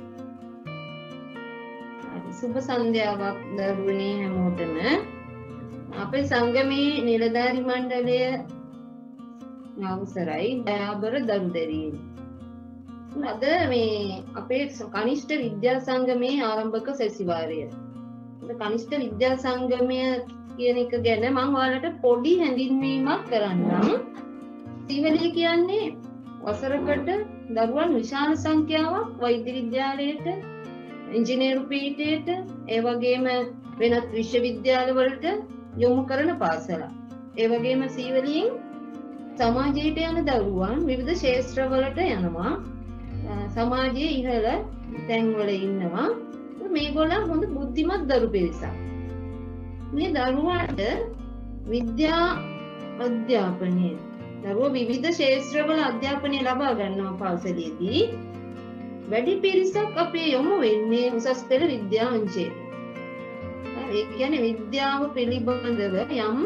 සුබ සන්ධ්‍යාවක් දරුවනේ හැමෝටම. අපේ සංගමේ නිලධාරි මණ්ඩලය අවසරයි දයාබර දරුදැරියෙන්. අද මේ අපේ කනිෂ්ඨ විද්‍යා සංගමයේ ආරම්භක සැසිවාරය. කනිෂ්ඨ විද්‍යා සංගමය කියන එක ගැන මම ඔයාලට පොඩි හැඳින්වීමක් කරන්නම්. සීවලී කියන්නේ වසරකට දරුවන් විශාල සංඛ්‍යාවක් වෛද්‍ය විද්‍යාලයට, ඉංජිනේරු පීඨයට, ඒ වගේම වෙනත් විශ්වවිද්‍යාලවලට යොමු කරන පාසලක්. ඒ වගේම සීවලියෙන් සමාජයට යන දරුවන් විවිධ ක්ෂේත්‍රවලට යනවා. සමාජයේ ඉහළ තැන්වල ඉන්නවා. මේගොල්ලන් හොඳ බුද්ධිමත් දරු පිරිසක්. මේ දරුවන්ට විද්‍යා අධ්‍යාපනය දරුවෝ විවිධ ක්ෂේත්‍රවල අධ්‍යාපනය ලබා ගන්නවා පාසලේදී. වැඩි පිරිසක් අපේ යොමු වෙන්නේ උසස් පෙළ විද්‍යා අංශයට. ඒ කියන්නේ විද්‍යාව පිළිබඳව යම්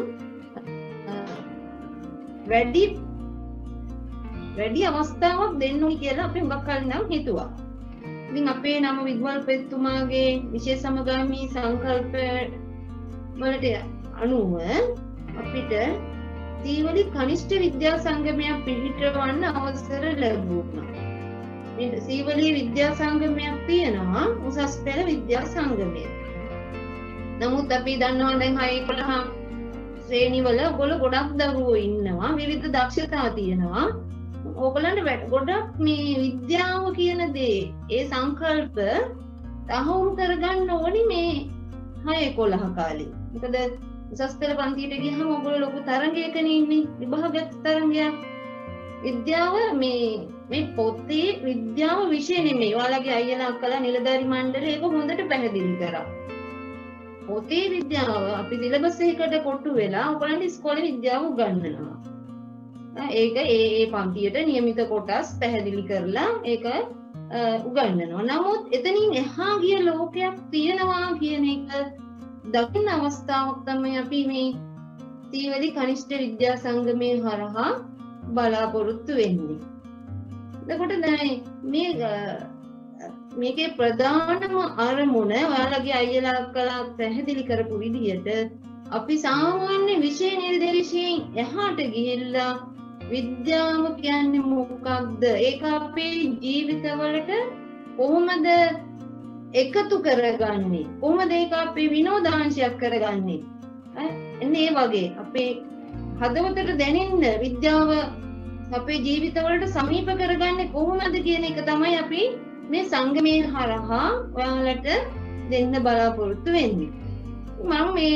වැඩි වැඩි අවස්ථාවක් දෙන්න ඕනි කියලා අපි හුඟක් කලින් නම් හිතුවා. ඉතින් අපේ නම විද්වල් පෙත්තුමාගේ විශේෂ සමගාමී සංකල්ප වලට අනුව අපිට සීවලි කනිෂ්ඨ විද්‍යා සංගමයක් පිහිටවන්න අවසර ලැබුණා. මේ සීවලි විද්‍යා සංගමයක් තියෙනවා උසස් පෙළ විද්‍යා සංගමය. නමුත් අපි දන්නවා දැන් හය පොළහ ශ්‍රේණිවල ඔයගොල්ලෝ ගොඩක් දරුවෝ ඉන්නවා, විවිධ දක්ෂතා තියෙනවා. ඕගොල්ලන්ට ගොඩක් මේ විද්‍යාව කියන දේ ඒ සංකල්ප තහවුරු කරගන්න ඕනි මේ හය පොළහ කාලේ. මොකද උසස් පෙළ පන්තියට ගියහම ඔයගොල්ලෝ ලොකු තරඟයකනේ ඉන්නේ, විභාග තරඟයක්. විද්‍යාව මේ මේ පොතේ විද්‍යාව විෂය නෙමෙයි. ඔයාලගේ අයියලා අක්කලා නිලධාරි මණ්ඩලය ඒක හොඳට පැහැදිලි කරා. පොතේ විද්‍යාව අපි සිලබස් එකකට කොටු වෙලා ඔයගොල්ලන්ට ඉස්කෝලේ විද්‍යාව උගන්වනවා. ඒක ඒ ඒ පන්තියට નિયમિત කොටස් පැහැදිලි කරලා ඒක උගන්වනවා. නමුත් එතනින් එහා ගිය ලෝකයක් තියෙනවා කියන එක දකින්න අවස්ථාවක් තමයි අපි මේ සීවලි කනිෂ්ඨ විද්‍යා සංගමයේ හරහා බලාපොරොත්තු වෙන්නේ. එතකොට දැන් මේ මේකේ ප්‍රධානම අරමුණ ඔයාලගේ අයියලා අක්කලා පැහැදිලි කරපු විදිහට අපි සාමාන්‍ය විෂය නිර්දේශයෙන් එහාට ගිහිල්ලා විද්‍යාව කියන්නේ මොකක්ද? ඒක අපේ ජීවිතවලට කොහොමද එකතු කරගන්නේ? කොහොමද ඒක අපේ විනෝදාංශයක් කරගන්නේ? එන්නේ වගේ අපේ හදවතට දැනෙන්න විද්‍යාව අපේ ජීවිතවලට සමීප කරගන්නේ කොහොමද කියන එක තමයි අපි මේ සංගමයේ හරහා ඔයාලට දෙන්න බලාපොරොත්තු වෙන්නේ. මම මේ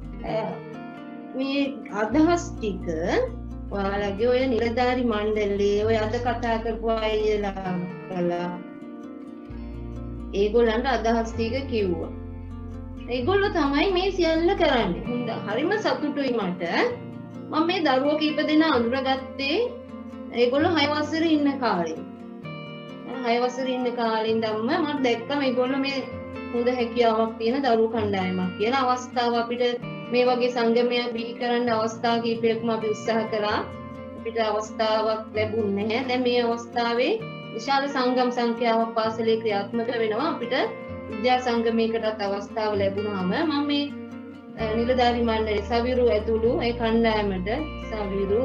මේ අදහස් ටික ඔයාලගේ ඔය නිලධාරි මණ්ඩලයේ ඔය අද කතා කරපු අයලා කළා. ඒගොල්ලන්ට අදහස් ටික කිව්වා. ඒගොල්ලෝ තමයි මේ සියල්ල කරන්නේ. හොඳ හරිම සතුටුයි මට. මම මේ දරුවෝ කීප දෙනා අඳුරගත්තේ ඒගොල්ලෝ හය වසරේ ඉන්න කාලේ. හය වසරේ ඉන්න කාලේ ඉඳන්ම මම දැක්කම ඒගොල්ලෝ මේ හොඳ හැකියාවක් තියෙන දරුවෝ කණ්ඩායමක් කියලා අවස්ථාව අපිට මේ වගේ සංගමයක් බිහි කරන්න අවස්ථා කිහිපයක්ම අපි උත්සාහ කරා. අපිට අවස්ථාවක් ලැබුණේ නැහැ. දැන් මේ අවස්ථාවේ විශාල සංගම් සංඛ්‍යාවක් පාසලේ ක්‍රියාත්මක වෙනවා. අපිට විද්‍යා සංගමයකටත් අවස්ථාව ලැබුණාම මම මේ නිලධාරි මණ්ඩලයේ සවිරු ඇතුළු ඒ කණ්ඩායමට සවිරු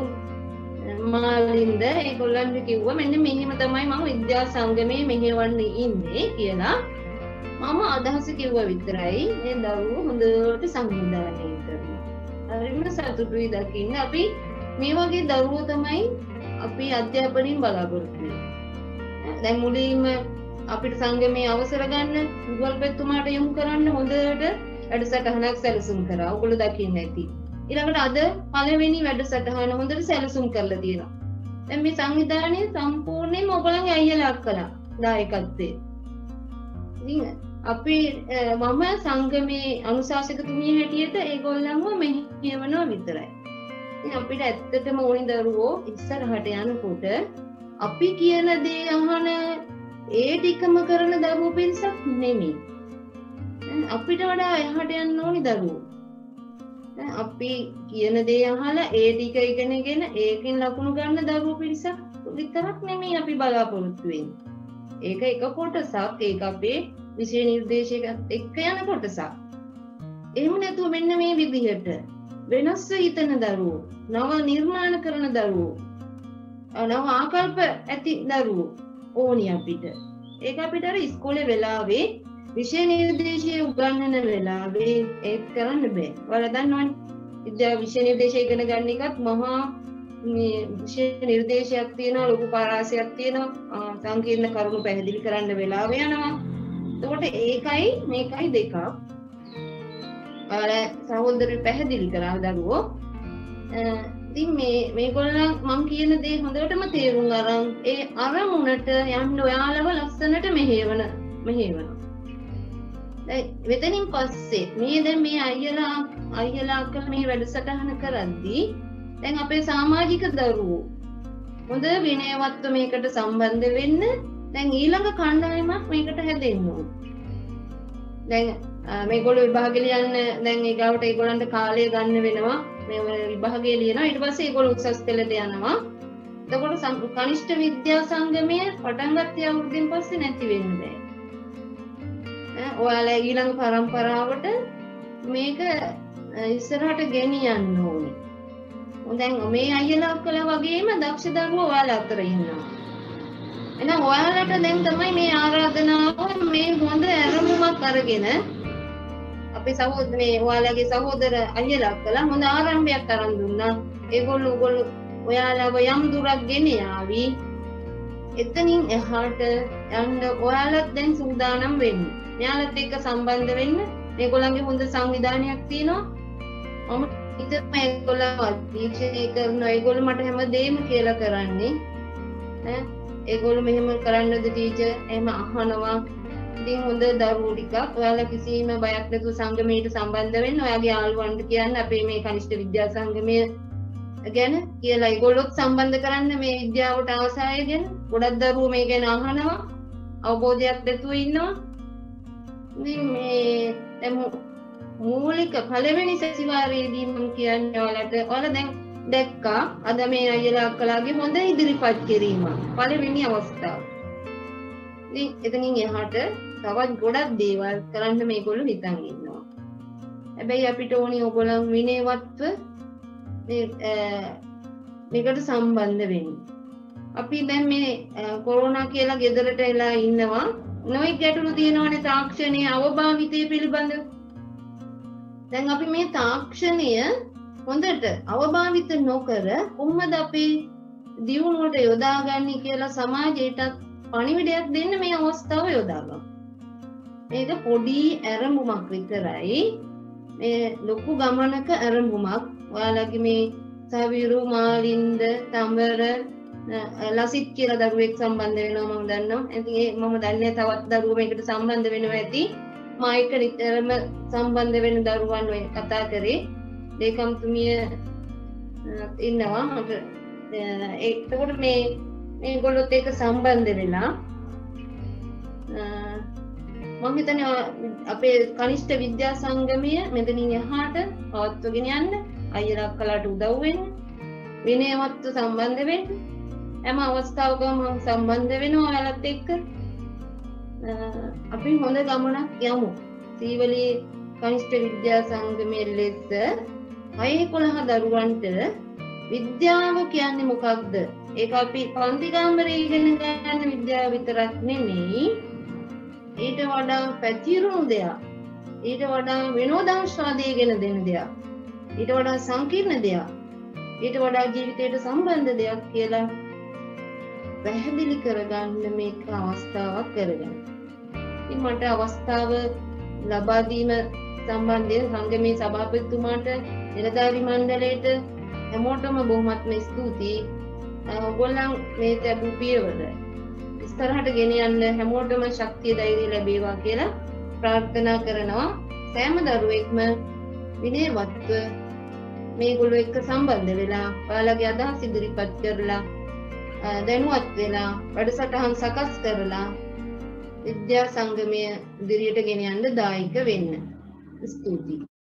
මාලින්ද ඒගොල්ලන්ට කිව්වා මෙන්න මෙහෙම තමයි මම විද්‍යා සංගමයේ මෙහෙවන්න ඉන්නේ කියලා. මම අදහස කිව්වා විතරයි. මේ දරුවෝ හොඳට සංවිධානය කරනවා. හරිම සතුටුයි දකින්න. අපි මේ වගේ දරුවෝ තමයි අපි අධ්‍යාපනයෙන් බලාපොරොත්තු වෙන්නේ. දැන් මුලින්ම අපිට සංගමයේ අවසර ගන්න විද්වල් පෙත්තුමාට යොමු කරන්න හොඳට වැඩසටහනක් සැලසුම් කරා. ඔයගොල්ලෝ දකින්න ඇති. ඊළඟට අද පළවෙනි වැඩසටහන හොඳට සැලසුම් කරලා තියෙනවා. දැන් මේ සංවිධානය සම්පූර්ණයෙන්ම ඔයගොල්ලන්ගේ අයියලා අක්කලා දායකත්වයේ. ඉතින් අපි මම සංගමේ අනුශාසකතුමිය හැටියට ඒගොල්ලන්ව මෙහෙවනවා විතරයි. ඉතින් අපිට ඇත්තටම ඕනි දරුවෝ ඉස්සරහට යනකොට අපි කියන දේ අහන ඒ ටිකම කරන දරුවෝ පිරිසක් නෙමෙයි. අපිට වඩා එහාට යන්න ඕනි දරුවෝ. අපි කියන දේ අහලා ඒ ටික ඉගෙනගෙන ඒකෙන් ලකුණු ගන්න දරුවෝ පිරිසක් විතරක් නෙමෙයි අපි බලාපොරොත්තු වෙන්නේ. ඒක එක කොටසක්. ඒක අපේ විෂය නිර්දේශයකට එක්ක යන කොටසක්. එහෙම නැතුව මෙන්න මේ විදිහට වෙනස්ව හිතන දරුවෝ, නව නිර්මාණ කරන දරුවෝ, නව ආකල්ප ඇති දරුවෝ ඕනි අපිට. ඒක අපිට අර ඉස්කෝලේ වෙලාවේ විෂය නිර්දේශය උගන්වන වෙලාවේ ඒක කරන්න බෑ. ඔයාලා දන්නවනේ. විද්‍යා විෂය නිර්දේශය ඉගෙන ගන්න එකත් මහා මේ විෂය නිර්දේශයක් තියෙනවා, ලොකු පාරාසයක් තියෙනවා, සංකීර්ණ කරුණු පැහැදිලි කරන්න වෙලාව යනවා. එතකොට ඒකයි මේකයි දෙකක්. ඔයාලා සහෝදරය පැහැදිලි කරා දරුවෝ. ඉතින් මේ මේගොල්ලන් මම කියන දේ හොඳටම තේරුම් අරන් ඒ අරමුණට යන්න ඔයාලව ලස්සනට මෙහෙවන මෙහෙවනවා. දැන් මෙතනින් පස්සේ මේ දැන් මේ අයියලා අයියලා අක්කලා මේ වැඩසටහන කරද්දී දැන් අපේ සමාජික දරුවෝ හොඳ විනයවත්ව මේකට සම්බන්ධ වෙන්න දැන් ඊළඟ කණ්ඩායමක් මේකට හැදෙන්න ඕන. දැන් මේගොල්ලෝ විභාගෙ ලියන්න දැන් ඊගාවට ඒගොල්ලන්ට කාලය ගන්න වෙනවා. මේ විභාගය ලියනවා ඊට පස්සේ ඒගොල්ලෝ උසස් පෙළට යනවා. එතකොට කනිෂ්ඨ විද්‍යා සංගමය පටන් ගත්ත අවුරුද්දෙන් පස්සේ නැති වෙන්න බෑ. ඈ ඔයාලා ඊළඟ පරම්පරාවට මේක ඉස්සරහට ගෙනියන්න ඕනේ. දැන් මේ අයියලා අක්කලා වගේම දක්ෂ දරුවෝ ඔයාලා අතර ඉන්නවා. එහෙනම් ඔයාලට දැන් තමයි මේ ආරාධනාව මේ හොඳ ආරම්භයක් අරගෙන අපේ සහෝදර මේ ඔයාලගේ සහෝදර අයියලා අක්කලා හොඳ ආරම්භයක් අරන් දුන්නා. ඒගොල්ලෝ ඔයගොල්ලෝ ඔයාලව යම් දුරක් ගෙන යාවි. එතනින් එහාට යන්න ඔයාලත් දැන් සූදානම් වෙන්න. මෙයාලත් එක්ක සම්බන්ධ වෙන්න. මේගොල්ලන්ගේ හොඳ සංවිධානයක් තියෙනවා. මම ඉතින් මේගොල්ලෝ අධීක්ෂණය කරනවා. ඒගොල්ලෝ මට හැමදේම කියලා කරන්නේ. ඈ ඒගොල්ලෝ මෙහෙම කරන්නද ටීචර්? එහෙම අහනවා. ඉතින් හොඳ දරුවෝ ටිකක් ඔයාලා කිසිම බයක් නැතුව සංගමයට සම්බන්ධ වෙන්න. ඔයාගේ යාළුවන්ට කියන්න අපේ මේ කනිෂ්ඨ විද්‍යා සංගමය ගැන කියලා ඒගොල්ලොත් සම්බන්ධ කරන්න මේ විද්‍යාවට අවශ්‍යය ගැන. ගොඩක් දරුවෝ මේ ගැන අහනවා. අවබෝධයක් නැතුව ඉන්නවා. ඉතින් මේ දැන් මූලික පළවෙනි සතිವಾರයේදී මම කියන්නේ ඔයාලට ඔයාලා දැන් දැක්කා අද මේ අයියලා අක්කලාගේ හොඳ ඉදිරිපත් කිරීම පළවෙනි අවස්ථාව. ඉතින් එතනින් එහාට තවත් ගොඩක් දේවල් කරන්න මේගොල්ලෝ හිතන් ඉන්නවා. හැබැයි අපිට ඕනි ඕගොල්ලන් විනයවත්ව මේ මේකට සම්බන්ධ වෙන්න. අපි දැන් මේ කොරෝනා කියලා ගෙදරට එලා ඉන්නවා. නොයෙක් ගැටලු තියෙනවානේ තාක්ෂණයේ අවභාවිතය පිළිබඳව. දැන් අපි මේ තාක්ෂණය හොඳට අවභාවිත නොකර කොහොමද අපේ දියුණුවට යොදාගන්නේ කියලා සමාජයටත් පණිවිඩයක් දෙන්න මේ අවස්ථාව යොදා ගන්න. මේක පොඩි ආරම්භයක් විතරයි. මේ ලොකු ගමනක ආරම්භයක්. ඔයාලගේ මේ සවිරු මාලින්ද තමර ලසිත් කියලා දරුවෙක් සම්බන්ධ වෙනවා මම දන්නවා. ඉතින් ඒ මම දන්නේ තවත් දරුවෝ මේකට සම්බන්ධ වෙනවා ඇති. මා එක්ක නිතරම සම්බන්ධ වෙන දරුවන් ඔය කතා කරේ. දේකම්තුමිය ඉන්නවා මට ඒකට මේ මේගොල්ලොත් එක්ක සම්බන්ධ වෙලා මම හිතන්නේ අපේ කනිෂ්ඨ විද්‍යා සංගමය මෙතනින් එහාට පවත්වගෙන යන්න අයියලා අක්කලාට උදව් වෙන්න විනයවත්ව සම්බන්ධ වෙන්න හැම අවස්ථාවකම මම සම්බන්ධ වෙනවා ඔයාලත් එක්ක අපි හොඳ ගමනක් යමු. සීවලී කනිෂ්ඨ විද්‍යා සංගමයේ ලෙස හය එකොළහ දරුවන්ට විද්‍යාව කියන්නේ මොකක්ද? ඒක අපි පන්ති කාමරේ ඉගෙන ගන්න විද්‍යාව විතරක් නෙමෙයි. ඊට වඩා පැතිරුණු දෙයක්. ඊට වඩා විනෝදාස්වාදයේ ගෙන දෙන දෙයක්. ඊට වඩා සංකීර්ණ දෙයක්. ඊට වඩා ජීවිතයට සම්බන්ධ දෙයක් කියලා පැහැදිලි කරගන්න මේක අවස්ථාවක් කරගන්න. ඉතින් මට අවස්ථාව ලබා දීම සම්බන්ධයෙන් සංගමේ සභාපතිතුමාට නිලධාරි මණ්ඩලයට හැමෝටම බොහොමත්ම ස්තුතියි. ඔයගොල්ලන් මේ ලැබූ පියවර ඉස්සරහට ගෙන යන්න හැමෝටම ශක්තිය ධෛර්යය ලැබේවා කියලා ප්‍රාර්ථනා කරනවා. සෑම දරුවෙක්ම විනයවත්ව මේගොල්ලෝ එක්ක සම්බන්ධ වෙලා ඔයාලගේ අදහස් ඉදිරිපත් කරලා දැනුවත් වෙලා වැඩසටහන් සකස් කරලා විද්‍යා සංගමය ඉදිරියට ගෙන යන්න දායක වෙන්න. ස්තුතියි.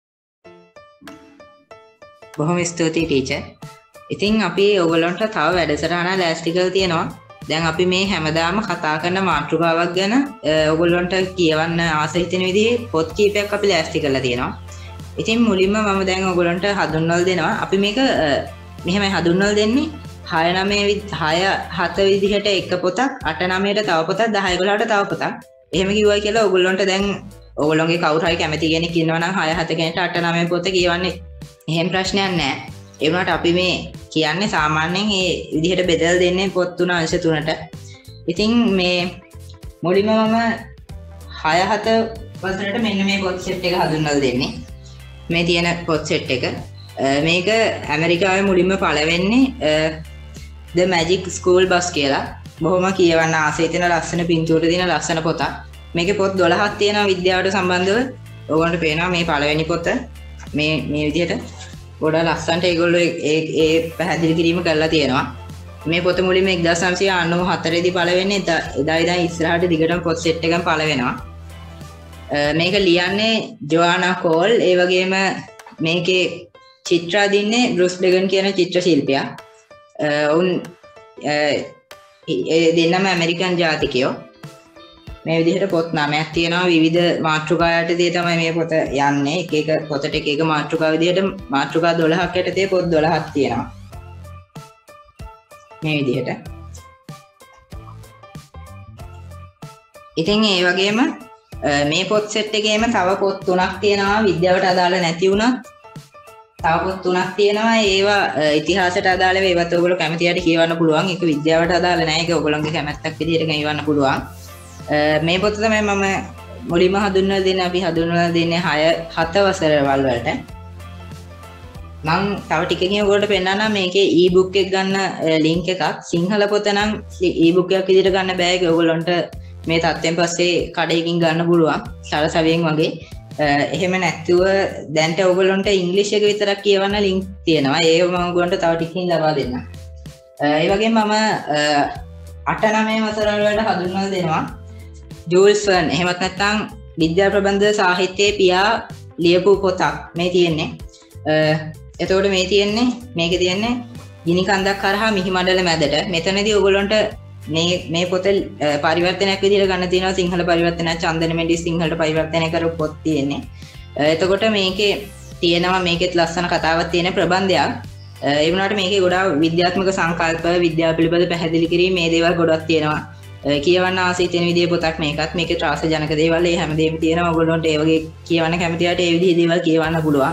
බොහොම ස්තුතියි ටීචර්. ඉතින් අපි ඔයගොල්ලන්ට තව වැඩසටහන ලෑස්ති කරලා තියෙනවා. දැන් අපි මේ හැමදාම කතා කරන මාතෘකාවක් ගැන ඔයගොල්ලන්ට කියවන්න ආස හිතෙන විදිහේ පොත් කීපයක් අපි ලෑස්ති කරලා තියෙනවා. ඉතින් මුලින්ම මම දැන් ඔයගොල්ලන්ට හඳුන්වලා දෙනවා. අපි මේක මෙහෙමයි හඳුන්වලා දෙන්නේ. හය නවය හය හත විදිහට එක පොතක් අට නවයට තව පොතක් දහය එකොළහට තව පොතක් එහෙම කිව්වයි කියලා ඔයගොල්ලන්ට දැන් ඔයගොල්ලෝගේ කවුරු හරි කැමති කෙනෙක් ඉන්නවා නම් හය හත කෙනෙක්ට අට නවය පොත කියවන්නේ එහෙම ප්‍රශ්නයක් නැහැ. ඒ වුණාට අපි මේ කියන්නේ සාමාන්‍යයෙන් මේ විදිහට බෙදලා දෙන්නේ පොත් තුන අංශ තුනට. ඉතින් මේ මුලින්ම මම හය හත වසරට මෙන්න මේ පොත් සෙට් එක හඳුන්වලා දෙන්නේ. මේ තියෙන පොත් සෙට් එක. මේක ඇමරිකාවේ මුලින්ම පළවෙන්නේ The Magic School Bus කියලා. බොහොම කියවන්න ආසයි තියෙන ලස්සන පින්තූර තියෙන ලස්සන පොතක්. මේකේ පොත් දොළහක් තියෙනවා විද්‍යාවට සම්බන්ධව. ඕගොල්ලන්ට පේනවා මේ පළවෙනි පොත මේ මේ විදිහට ගොඩක් ලස්සනට ඒගොල්ලෝ ඒ ඒ පැහැදිලි කිරීම කරලා තියෙනවා. මේ පොත මුලින්ම එක්දාස් නවසිය අනූ හතර දී පළ වෙන්නේ එදා ඉඳන් ඉස්සරහට දිගටම පොත් සෙට් එකක් පළ වෙනවා. මේක ලියන්නේ ජොආනා කෝල්. ඒ වගේම මේකේ චිත්‍ර අදින්නේ බෲස් ඩෙගන් කියන චිත්‍ර ශිල්පියා. උන් ඒ දෙන්නම ඇමරිකන් ජාතිකයෝ. මේ විදිහට පොත් නවයක් තියෙනවා විවිධ මාතෘකා යටතේ තමයි මේ පොත යන්නේ. එක එක පොතට එක එක මාතෘකා විදිහට මාතෘකා දොළහක් යටතේ පොත් දොළහක් තියෙනවා. මේ විදිහට. ඉතින් ඒ වගේම මේ පොත් සෙට් එකේම තව පොත් තුනක් තියෙනවා විද්‍යාවට අදාළ නැති වුණත් තව පොත් තුනක් තියෙනවා ඒවා ඉතිහාසයට අදාළව ඒවත් ඔයගොල්ලෝ කැමති යට කියවන්න පුළුවන්. ඒක විද්‍යාවට අදාළ නැහැ. ඒක ඔයගොල්ලන්ගේ කැමැත්තක් විදිහට කියවන්න පුළුවන්. මේ පොත තමයි මම මුලින්ම හඳුන්වලා දෙන්නේ. අපි හඳුන්වලා දෙන්නේ හය හත වසරවල් වලට. මම තව ටිකකින් ඔයගොල්ලන්ට පෙන්නන්නම් මේකේ e-book එක ගන්න link එකක්. සිංහල පොත නම් e-book එකක් විදිහට ගන්න බෑ. ඒක ඔයගොල්ලන්ට මේ තත්ත්වයෙන් පස්සේ කඩේකින් ගන්න පුළුවන්. සරසවියෙන් වගේ. එහෙම නැත්තුව දැන්ට ඔයගොල්ලන්ට ඉංග්‍රීසි එක විතරක් කියවන්න link තියෙනවා. ඒක මම ඔයගොල්ලන්ට තව ටිකකින් ලබා දෙන්නම්. ඒ වගේම මම අට නවය වසරවල වලට හඳුන්වලා දෙනවා. ජූල්ස් ෆර්න් එහෙමත් නැත්නම් විද්‍යා ප්‍රබන්ධ සාහිත්‍යයේ පියා ලියපු පොතක් මේ තියෙන්නේ. එතකොට මේ තියෙන්නේ මේකේ තියෙන්නේ ගිනි කන්දක් කරහා මිහි මඩල මැදට. මෙතනදී ඔයගොල්ලන්ට මේ මේ පොත පරිවර්තනයක් විදිහට ගන්න තියෙනවා. සිංහල පරිවර්තනයක් චන්දන මෙන්ඩිස් සිංහලට පරිවර්තනය කරපු පොත් තියෙන්නේ. එතකොට මේකේ තියෙනවා මේකෙත් ලස්සන කතාවක් තියෙන ප්‍රබන්ධයක්. ඒ වුණාට මේකේ ගොඩාක් විද්‍යාත්මක සංකල්ප විද්‍යාව පිළිබඳ පැහැදිලි කිරීම මේ දේවල් ගොඩක් තියෙනවා. කියවන්න ආසයි තියෙන විදිහේ පොතක් මේකත්. මේකේ ත්‍රාසජනක දේවල් ඒ හැමදේම තියෙනවා. ඔයගොල්ලන්ට ඒ වගේ කියවන්න කැමතියට ඒ විදිහේ දේවල් කියවන්න පුළුවන්.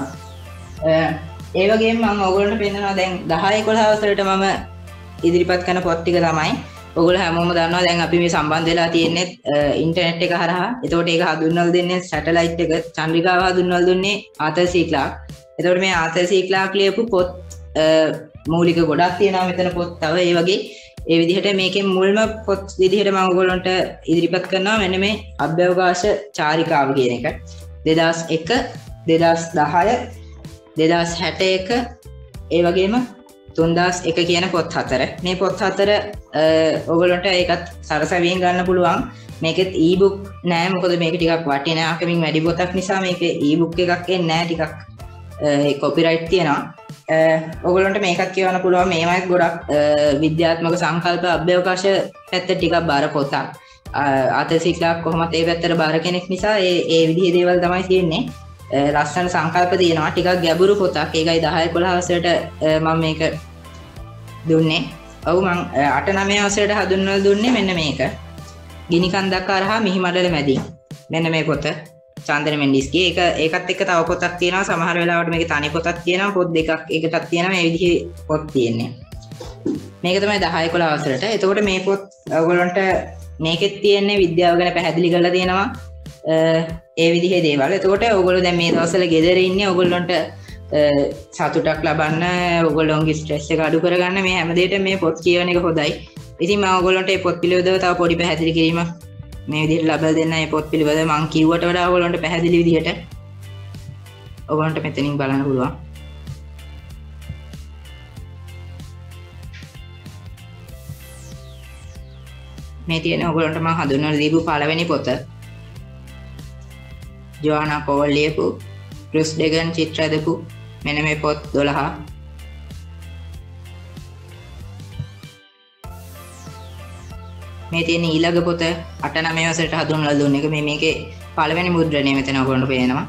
ඒ වගේම මම ඔයගොල්ලන්ට පෙන්නනවා දැන් දහය එකොළහ වසරට මම ඉදිරිපත් කරන පොත් ටික තමයි. ඔයගොල්ලෝ හැමෝම දන්නවා දැන් අපි මේ සම්බන්ධ වෙලා තියෙන්නේ ඉන්ටර්නෙට් එක හරහා. එතකොට ඒක හඳුන්වලා දෙන්නේ සැටලයිට් එක චන්ද්‍රිකාව හඳුන්වලා දුන්නේ ආතර් සී ක්ලාක්. එතකොට මේ ආතර් සී ක්ලාක් ලියපු පොත් මූලික ගොඩක් තියෙනවා මෙතන පොත්. තව ඒ වගේ ඒ විදිහට මේකේ මුල්ම පොත් විදිහට මම ඔයගොල්ලන්ට ඉදිරිපත් කරනවා මෙන්න මේ අභ්‍යවකාශ චාරිකාව කියන එක. දෙදාස් එක දෙදාස් දහය දෙදාස් හැට එක ඒ වගේම තුන්දාස් එක කියන පොත් හතර. මේ පොත් හතර ඔයගොල්ලන්ට ඒකත් සරසවියෙන් ගන්න පුළුවන්. මේකෙත් e-book නෑ මොකද මේක ටිකක් වටිනාකමින් වැඩි පොතක් නිසා මේකේ e-book එකක් එන්නේ නෑ. ටිකක් ඒ කොපිරයිට් තියෙනවා. ඔයගොල්ලන්ට මේකත් කියවන්න පුළුවන්. මේවත් ගොඩක් විද්‍යාත්මක සංකල්ප අභ්‍යවකාශ පැත්ත ටිකක් බාර පොතක්. ආතර් සී ක්ලාක් කොහොමද ඒ පැත්තට බාර කෙනෙක් නිසා ඒ ඒ විදිහේ දේවල් තමයි තියෙන්නේ. ලස්සන සංකල්ප තියෙනවා. ටිකක් ගැඹුරු පොතක්. ඒකයි දහය එකොළහ වසරට මම මේක දුන්නේ. ඔව් මම අට නවය වසරට හඳුන්වලා දුන්නේ මෙන්න මේක. ගිනි කන්දක් කරහා මිහි මඩල මැදින්. මෙන්න මේ පොත. චන්දන මෙන්ඩිස්ගේ. ඒක ඒකත් එක්ක තව පොතක් තියෙනවා. සමහර වෙලාවට මේකේ තනි පොතක් තියෙනවා. පොත් දෙකක් එකටත් තියෙනවා. මේ විදිහේ පොත් තියෙන්නේ. මේක තමයි දහය එකොළහ වසරට. එතකොට මේ පොත් ඔයගොල්ලන්ට මේකෙත් තියෙන්නේ විද්‍යාව ගැන පැහැදිලි කරලා තියෙනවා. ඒ විදිහේ දේවල්. එතකොට ඔයගොල්ලෝ දැන් මේ දවස්වල ගෙදර ඉන්නේ ඔයගොල්ලන්ට සතුටක් ලබන්න ඔයගොල්ලෝගේ ස්ට්‍රෙස් එක අඩු කරගන්න මේ හැම දෙයකම මේ පොත් කියවන එක හොඳයි. ඉතින් මම ඔයගොල්ලන්ට මේ පොත් පිළිබඳව තව පොඩි පැහැදිලි කිරීමක් මේ විදිහට ලබා දෙන්න. මේ පොත් පිළිබඳව මම කිව්වට වඩා ඔයගොල්ලන්ට පැහැදිලි විදිහට ඔයගොල්ලන්ට මෙතනින් බලන්න පුළුවන්. මේ තියෙන ඔයගොල්ලන්ට මම හඳුන්වලා දීපු පළවෙනි පොත ජොආනා කෝල් ලියපු බෲස් ඩෙගන් චිත්‍ර ඇදපු මෙන්න මේ පොත් දොළහ. මේ තියෙන ඊළඟ පොත අට නවය වසරට හඳුන්වලා දුන්න එක. මේ මේකේ පළවෙනි මුද්‍රණය මෙතන ඔයගොල්ලන්ට පේනවා.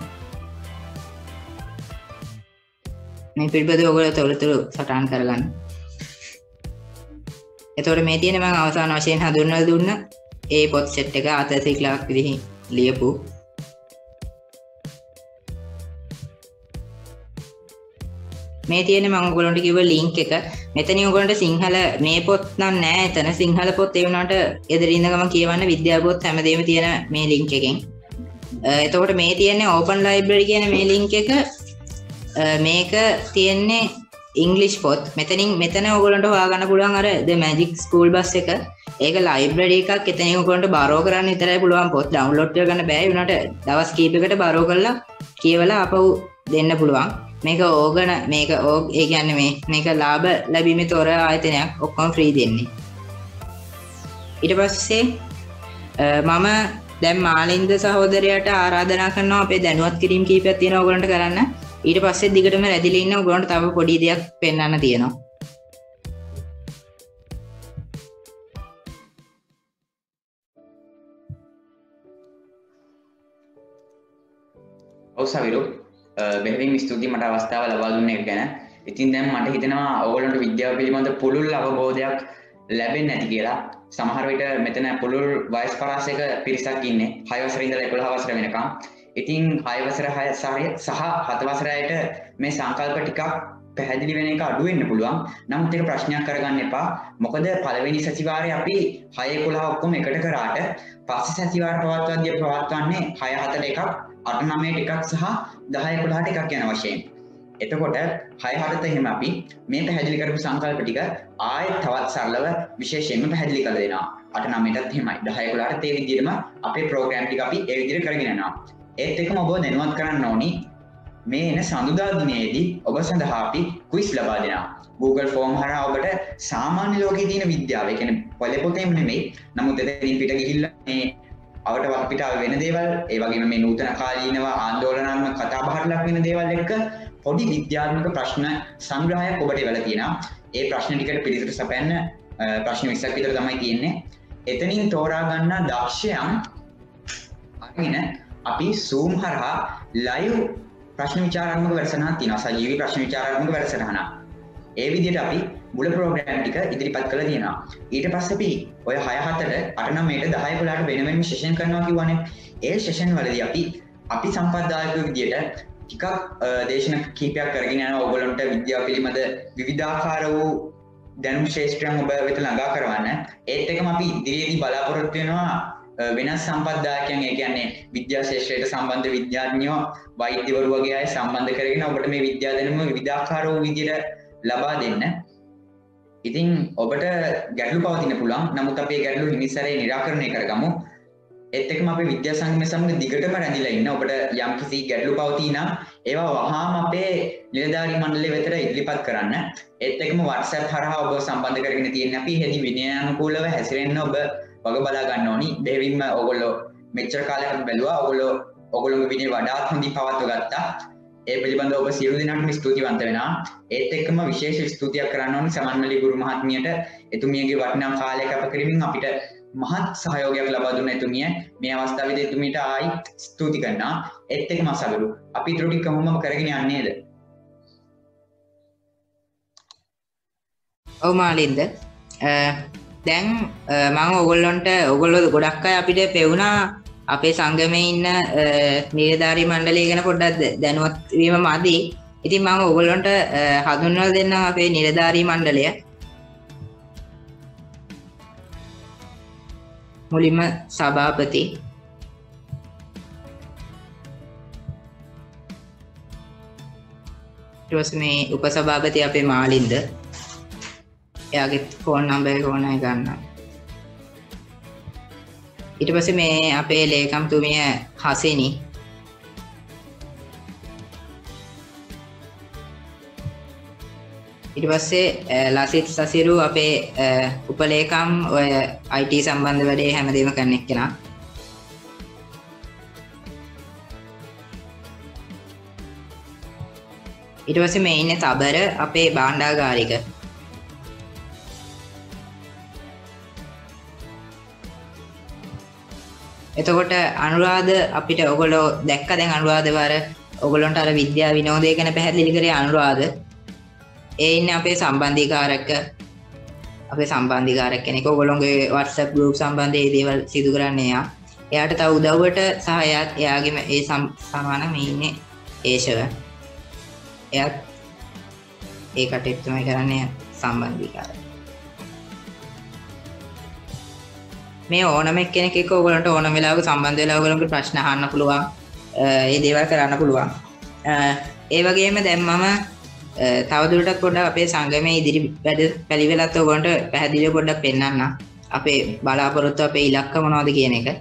මේ පිළිබඳව ඔයගොල්ලෝ තොරතුරු සටහන් කරගන්න. එතකොට මේ තියෙන මම අවසාන වශයෙන් හඳුන්වලා දුන්න ඒ පොත් සෙට් එක ආතර් සී ක්ලාක් විදිහින් ලියපු මේ තියෙන මම ඔයගොල්ලන්ට කිව්ව ලින්ක් එක. මෙතනින් ඔයගොල්ලන්ට සිංහල මේ පොත් නම් නෑ එතන. සිංහල පොත් ඒ වුණාට එදිරින්ද ගම කියවන්න විද්‍යා පොත් හැමදේම තියෙන මේ ලින්ක් එකෙන්. එතකොට මේ තියෙන්නේ ඕපන් ලයිබ්‍රරි කියන මේ ලින්ක් එක. මේක තියෙන්නේ ඉංග්ලිෂ් පොත්. මෙතනින් මෙතන ඔයගොල්ලන්ට හොයාගන්න පුළුවන් අර The Magic School Bus එක. ඒක ලයිබ්‍රරි එකක්. එතනින් ඔයගොල්ලන්ට බරෝ කරන්න විතරයි පුළුවන්. පොත් ඩවුන්ලෝඩ් කරගන්න බෑ. ඒ වුණාට දවස් කීපයකට බරෝ කරලා කියවලා ආපහු දෙන්න පුළුවන්. මේක ඕගන මේක ඕග් ඒ කියන්නේ මේ මේක ලාභ ලැබීමේ තොර ආයතනයක්. ඔක්කොම ෆ්‍රී දෙන්නේ. ඊට පස්සේ මම දැන් මාලින්ද සහෝදරයාට ආරාධනා කරනවා අපේ දැනුවත් කිරීම කීපයක් තියෙනවා ඔයගොල්ලන්ට කරන්න. ඊට පස්සේ දිගටම රැඳිලා ඉන්න ඔයගොල්ලන්ට තව පොඩි දෙයක් පෙන්වන්න තියෙනවා. ඔව් සවිරු බෙහෙවින් ස්තුතියි මට අවස්ථාව ලබා දුන්න එක ගැන. ඉතින් දැන් මට හිතෙනවා ඔයගොල්ලන්ට විද්‍යාව පිළිබඳ පුළුල් අවබෝධයක් ලැබෙන්නේ නැති කියලා. සමහර විට මෙතන පුළුල් වයස් පරාසයක පිරිසක් ඉන්නේ හය වසර ඉඳලා එකොළහ වසර වෙනකම්. ඉතින් හය වසර හය සහ හත වසර අයට මේ සංකල්ප ටිකක් පැහැදිලි වෙන එක අඩු වෙන්න පුළුවන්. නමුත් ඒක ප්‍රශ්නයක් කරගන්න එපා. මොකද පළවෙනි සතිවාරයේ අපි හය එකොළහ ඔක්කොම එකට කරාට පස්සේ සතිවාර පවත්වද්දී පවත්වන්නේ හය හතට එකක්, අට නවයට එකක් සහ දහ එකොළහට එකක් යන වශයෙන්. එතකොට හය හතට එහෙම අපි මේ පැහැදිලි කරපු සංකල්ප ටික ආයෙත් තවත් සරලව විශේෂයෙන්ම පැහැදිලි කරලා දෙනවා. අට නවයටත් එහෙමයි. දහ එකොළහට ඒ විදිහටම අපේ ප්‍රෝග්‍රෑම් ටික අපි ඒ විදිහට කරගෙන යනවා. ඒත් එක්කම ඔබ දැනුවත් කරන්න ඕනි මේ එන සඳුදා දිනේදී ඔබ සඳහා අපි ක්විස් ලබා දෙනවා. Google ෆෝම් හරහා ඔබට සාමාන්‍ය ලෝකයේ තියෙන විද්‍යාව, ඒ කියන්නේ පොලේ නෙමෙයි. නමුත් එතනින් පිට ගිහිල්ලා මේ අවට වටපිටාව වෙන දේවල්, ඒ වගේම මේ නූතන කාලීනව ආందోලනාත්මක කතා බහට ලක් වෙන දේවල් එක්ක පොඩි විද්‍යාත්මක ප්‍රශ්න සංග්‍රහයක් ඔබට වෙලා තියෙනවා. ඒ ප්‍රශ්න ටිකට පිළිතුරු සපයන්න ප්‍රශ්න විස්සක් විතර තමයි තියෙන්නේ. එතනින් තෝරා ගන්න දක්ෂයන් අරගෙන අපි Zoom හරහා live ප්‍රශ්න විචාරාත්මක වැඩසටහනක් තියෙනවා. සජීවී ප්‍රශ්න විචාරාත්මක වැඩසටහනක්. ඒ විදිහට අපි මුල ප්‍රෝග්‍රෑම් ටික ඉදිරිපත් කරලා තියෙනවා. ඊට පස්සේ අපි ඔය හය හතට අට නවයට දහ එකොළහට වෙන වෙනම සෙෂන් කරනවා කිව්වනේ. ඒ සෙෂන් වලදී අපි අපි සම්පත්දායක විදිහට ටිකක් දේශන කීපයක් කරගෙන යනවා. ඔයගොල්ලන්ට විද්‍යාව පිළිබඳ විවිධාකාර වූ දැනුම් ශේෂ්ත්‍රයන් ඔබ වෙත ළඟා කරවන්න. ඒත් එකම අපි ඉදිරියේදී බලාපොරොත්තු වෙනවා වෙනස් සම්පත්දායකයන්, ඒ කියන්නේ විද්‍යා ශේෂ්ත්‍රයට සම්බන්ධ විද්‍යාඥයෝ, වෛද්‍යවරු වගේ අය සම්බන්ධ කරගෙන ඔබට මේ විද්‍යා දැනුම විවිධාකාර වූ විදිහට ලබා දෙන්න. ඉතින් ඔබට ගැටලු පවතින පුළුවන්. නමුත් අපි ඒ ගැටලු හිමිසරේ निराකරණය කරගමු. ඒත් එක්කම අපේ විද්‍යා සංගමය සමග දිගටම රැඳිලා ඉන්න. ඔබට යම්කිසි ගැටලු පවතින නම් ඒවා වහාම අපේ නිලධාරී මණ්ඩලය වෙතට ඉදිරිපත් කරන්න. ඒත් එක්කම WhatsApp හරහා ඔබ සම්බන්ධ කරගෙන තියෙන අපි හෙදි විනයානුකූලව හැසිරෙන්න ඔබ වග බලා ගන්න ඕනි. බෙහෙවින්ම ඔයගොල්ලෝ මෙච්චර කාලයකට බැලුවා. ඔයගොල්ලෝ ඔයගොල්ලෝගේ විනය වඩාත් හොඳින් පවත්ව ගත්තා. ඒ පිළිබඳව ඔබ සියලු දෙනාටම ස්තුතිවන්ත වෙනවා. ඒත් එක්කම විශේෂ ස්තුතියක් කරන්න ඕනේ සමන්මලි ගුරු මහත්මියට. එතුමියගේ වටිනා කාලය කැප කරමින් අපිට මහත් සහයෝගයක් ලබා දුන්න එතුමිය. මේ අවස්ථාවේදී එතුමියට ආයි ස්තුති කරනවා. ඒත් එක්කම සගරු අපි ඊට ටික කොහොමම කරගෙන යන්නේද? ඔව් මාලින්ද දැන් මම ඔයගොල්ලන්ට ඔයගොල්ලෝ ගොඩක් අය අපිට පෙවුනා අපේ සංගමේ ඉන්න නිලධාරී මණ්ඩලය ගැන පොඩ්ඩක් දැනුවත් වීම මදි. ඉතින් මම ඔයගොල්ලන්ට හඳුන්වලා දෙන්නම් අපේ නිලධාරී මණ්ඩලය. මුලින්ම සභාපති, ඊට පස්සේ මේ උපසභාපති අපේ මාලින්ද. එයාගේ ෆෝන් නම්බර් එක ඕනයි ගන්න. ඊට පස්සේ මේ අපේ ලේකම්තුමිය හසිනි. ඊට පස්සේ ලසිත් සසිරු අපේ උපලේකම් ඔය I T සම්බන්ධ වැඩේ හැමදේම කරන එක්කෙනා. ඊට පස්සේ මේ ඉන්නේ තබර අපේ භාණ්ඩාගාරික. එතකොට අනුරාධ අපිට ඔයගොල්ලෝ දැක්ක දැන් අනුරාධ වර ඔයගොල්ලන්ට අර විද්‍යා විනෝදය ගැන පැහැදිලි කරේ අනුරාධ. ඒ ඉන්නේ අපේ සම්බන්ධීකාරක අපේ සම්බන්ධිකාරයක් කෙනෙක් ඔයගොල්ලෝගේ WhatsApp group සම්බන්ධයේ දේවල් සිදු කරන්නේ එයා. එයාට තව උදව්වට සහ එයාත් එයාගේම ඒ සමාන මේ ඉන්නේ ඒෂව. එයාත් ඒ කටයුතු තමයි කරන්නේ සම්බන්ධිකාරය. මේ ඕනම කෙනෙක් එක්ක ඔයගොල්ලන්ට ඕනම වෙලාවක සම්බන්ධ වෙලා ඔයගොල්ලන්ගේ ප්‍රශ්න අහන්න පුළුවන්. ඒ දේවල් කරන්න පුළුවන්. ඒ වගේම දැන් මම තවදුරටත් පොඩ්ඩක් අපේ සංගමයේ ඉදිරි වැඩ පිළිවෙලත් ඔයගොල්ලන්ට පැහැදිලිව පොඩ්ඩක් පෙන්නන්න. අපේ බලාපොරොත්තු අපේ ඉලක්ක මොනවද කියන එක.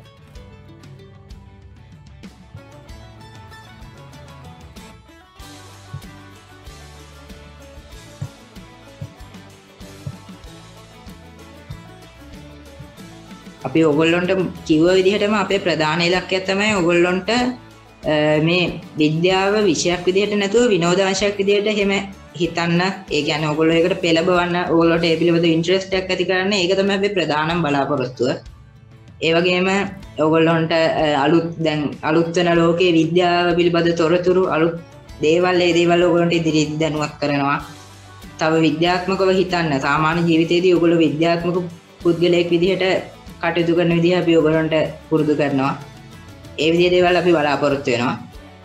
අපි ඔයගොල්ලන්ට කිව්ව විදිහටම අපේ ප්‍රධාන ඉලක්කය තමයි ඔයගොල්ලන්ට මේ විද්‍යාව විෂයක් විදිහට නැතුව විනෝද අංශයක් විදිහට එහෙම හිතන්න. ඒ කියන්නේ ඔයගොල්ලෝ ඒකට පෙළඹවන්න, ඔයගොල්ලෝට ඒ පිළිබඳ ඉන්ට්‍රස්ට් එකක් ඇති කරන්න. ඒක තමයි අපේ ප්‍රධානම බලාපොරොත්තුව. ඒ වගේම ඔයගොල්ලන්ට අලුත් දැන් අලුත් වෙන ලෝකයේ විද්‍යාව පිළිබඳ තොරතුරු අලුත් දේවල් ඒ දේවල් ඔයගොල්ලන්ට ඉදිරියට දැනුවත් කරනවා. තව විද්‍යාත්මකව හිතන්න. සාමාන්‍ය ජීවිතයේදී ඔයගොල්ලෝ විද්‍යාත්මක පුද්ගලයෙක් විදිහට කටයුතු කරන විදිහ අපි ඔයගොල්ලන්ට පුරුදු කරනවා. ඒ විදිහේ දේවල් අපි බලාපොරොත්තු වෙනවා.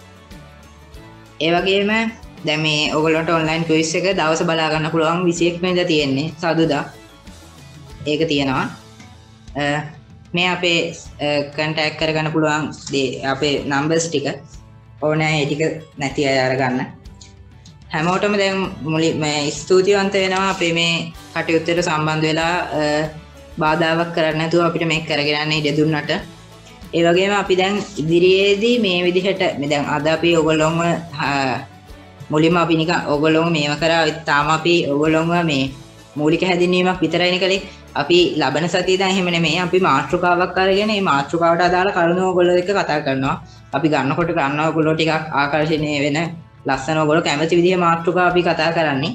ඒ වගේම දැන් මේ ඔයගොල්ලන්ට ඔන්ලයින් ක්විස් එක දවස් බලා ගන්න පුළුවන් විසිඑක් වෙනිදා තියෙන්නේ සතුටුදා. ඒක තියෙනවා. මේ අපේ කන්ටැක්ට් කරගන්න පුළුවන් අපේ නම්බර්ස් ටික ඕනෑ ඒ ටික නැති අය අරගන්න. හැමෝටම දැන් මුලින් මේ ස්තුතිවන්ත වෙනවා අපේ මේ කටයුත්තට සම්බන්ධ වෙලා බාධාවක් කරන්න නැතුව අපිට මේක කරගෙන යන්න ඉඩ දුන්නට. ඒ වගේම අපි දැන් ඉදිරියේදී මේ විදිහට මේ දැන් අද අපි ඔයගොල්ලොන්ව මුලින්ම අපි නිකන් ඔයගොල්ලොන්ව මේව කරා තාම අපි ඔයගොල්ලොන්ව මේ මූලික හැදින්වීමක් විතරයිනේ කළේ. අපි ලබන සතියේ දැන් එහෙම නෙමෙයි. අපි මාතෘකාවක් අරගෙන මේ මාතෘකාවට අදාළ කරුණු ඔයගොල්ලෝ එක්ක කතා කරනවා. අපි ගන්නකොට ගන්නවා ඔයගොල්ලෝ ටිකක් ආකර්ෂණීය වෙන ලස්සන ඔයගොල්ලෝ කැමති විදිහේ මාතෘකා අපි කතා කරන්නේ.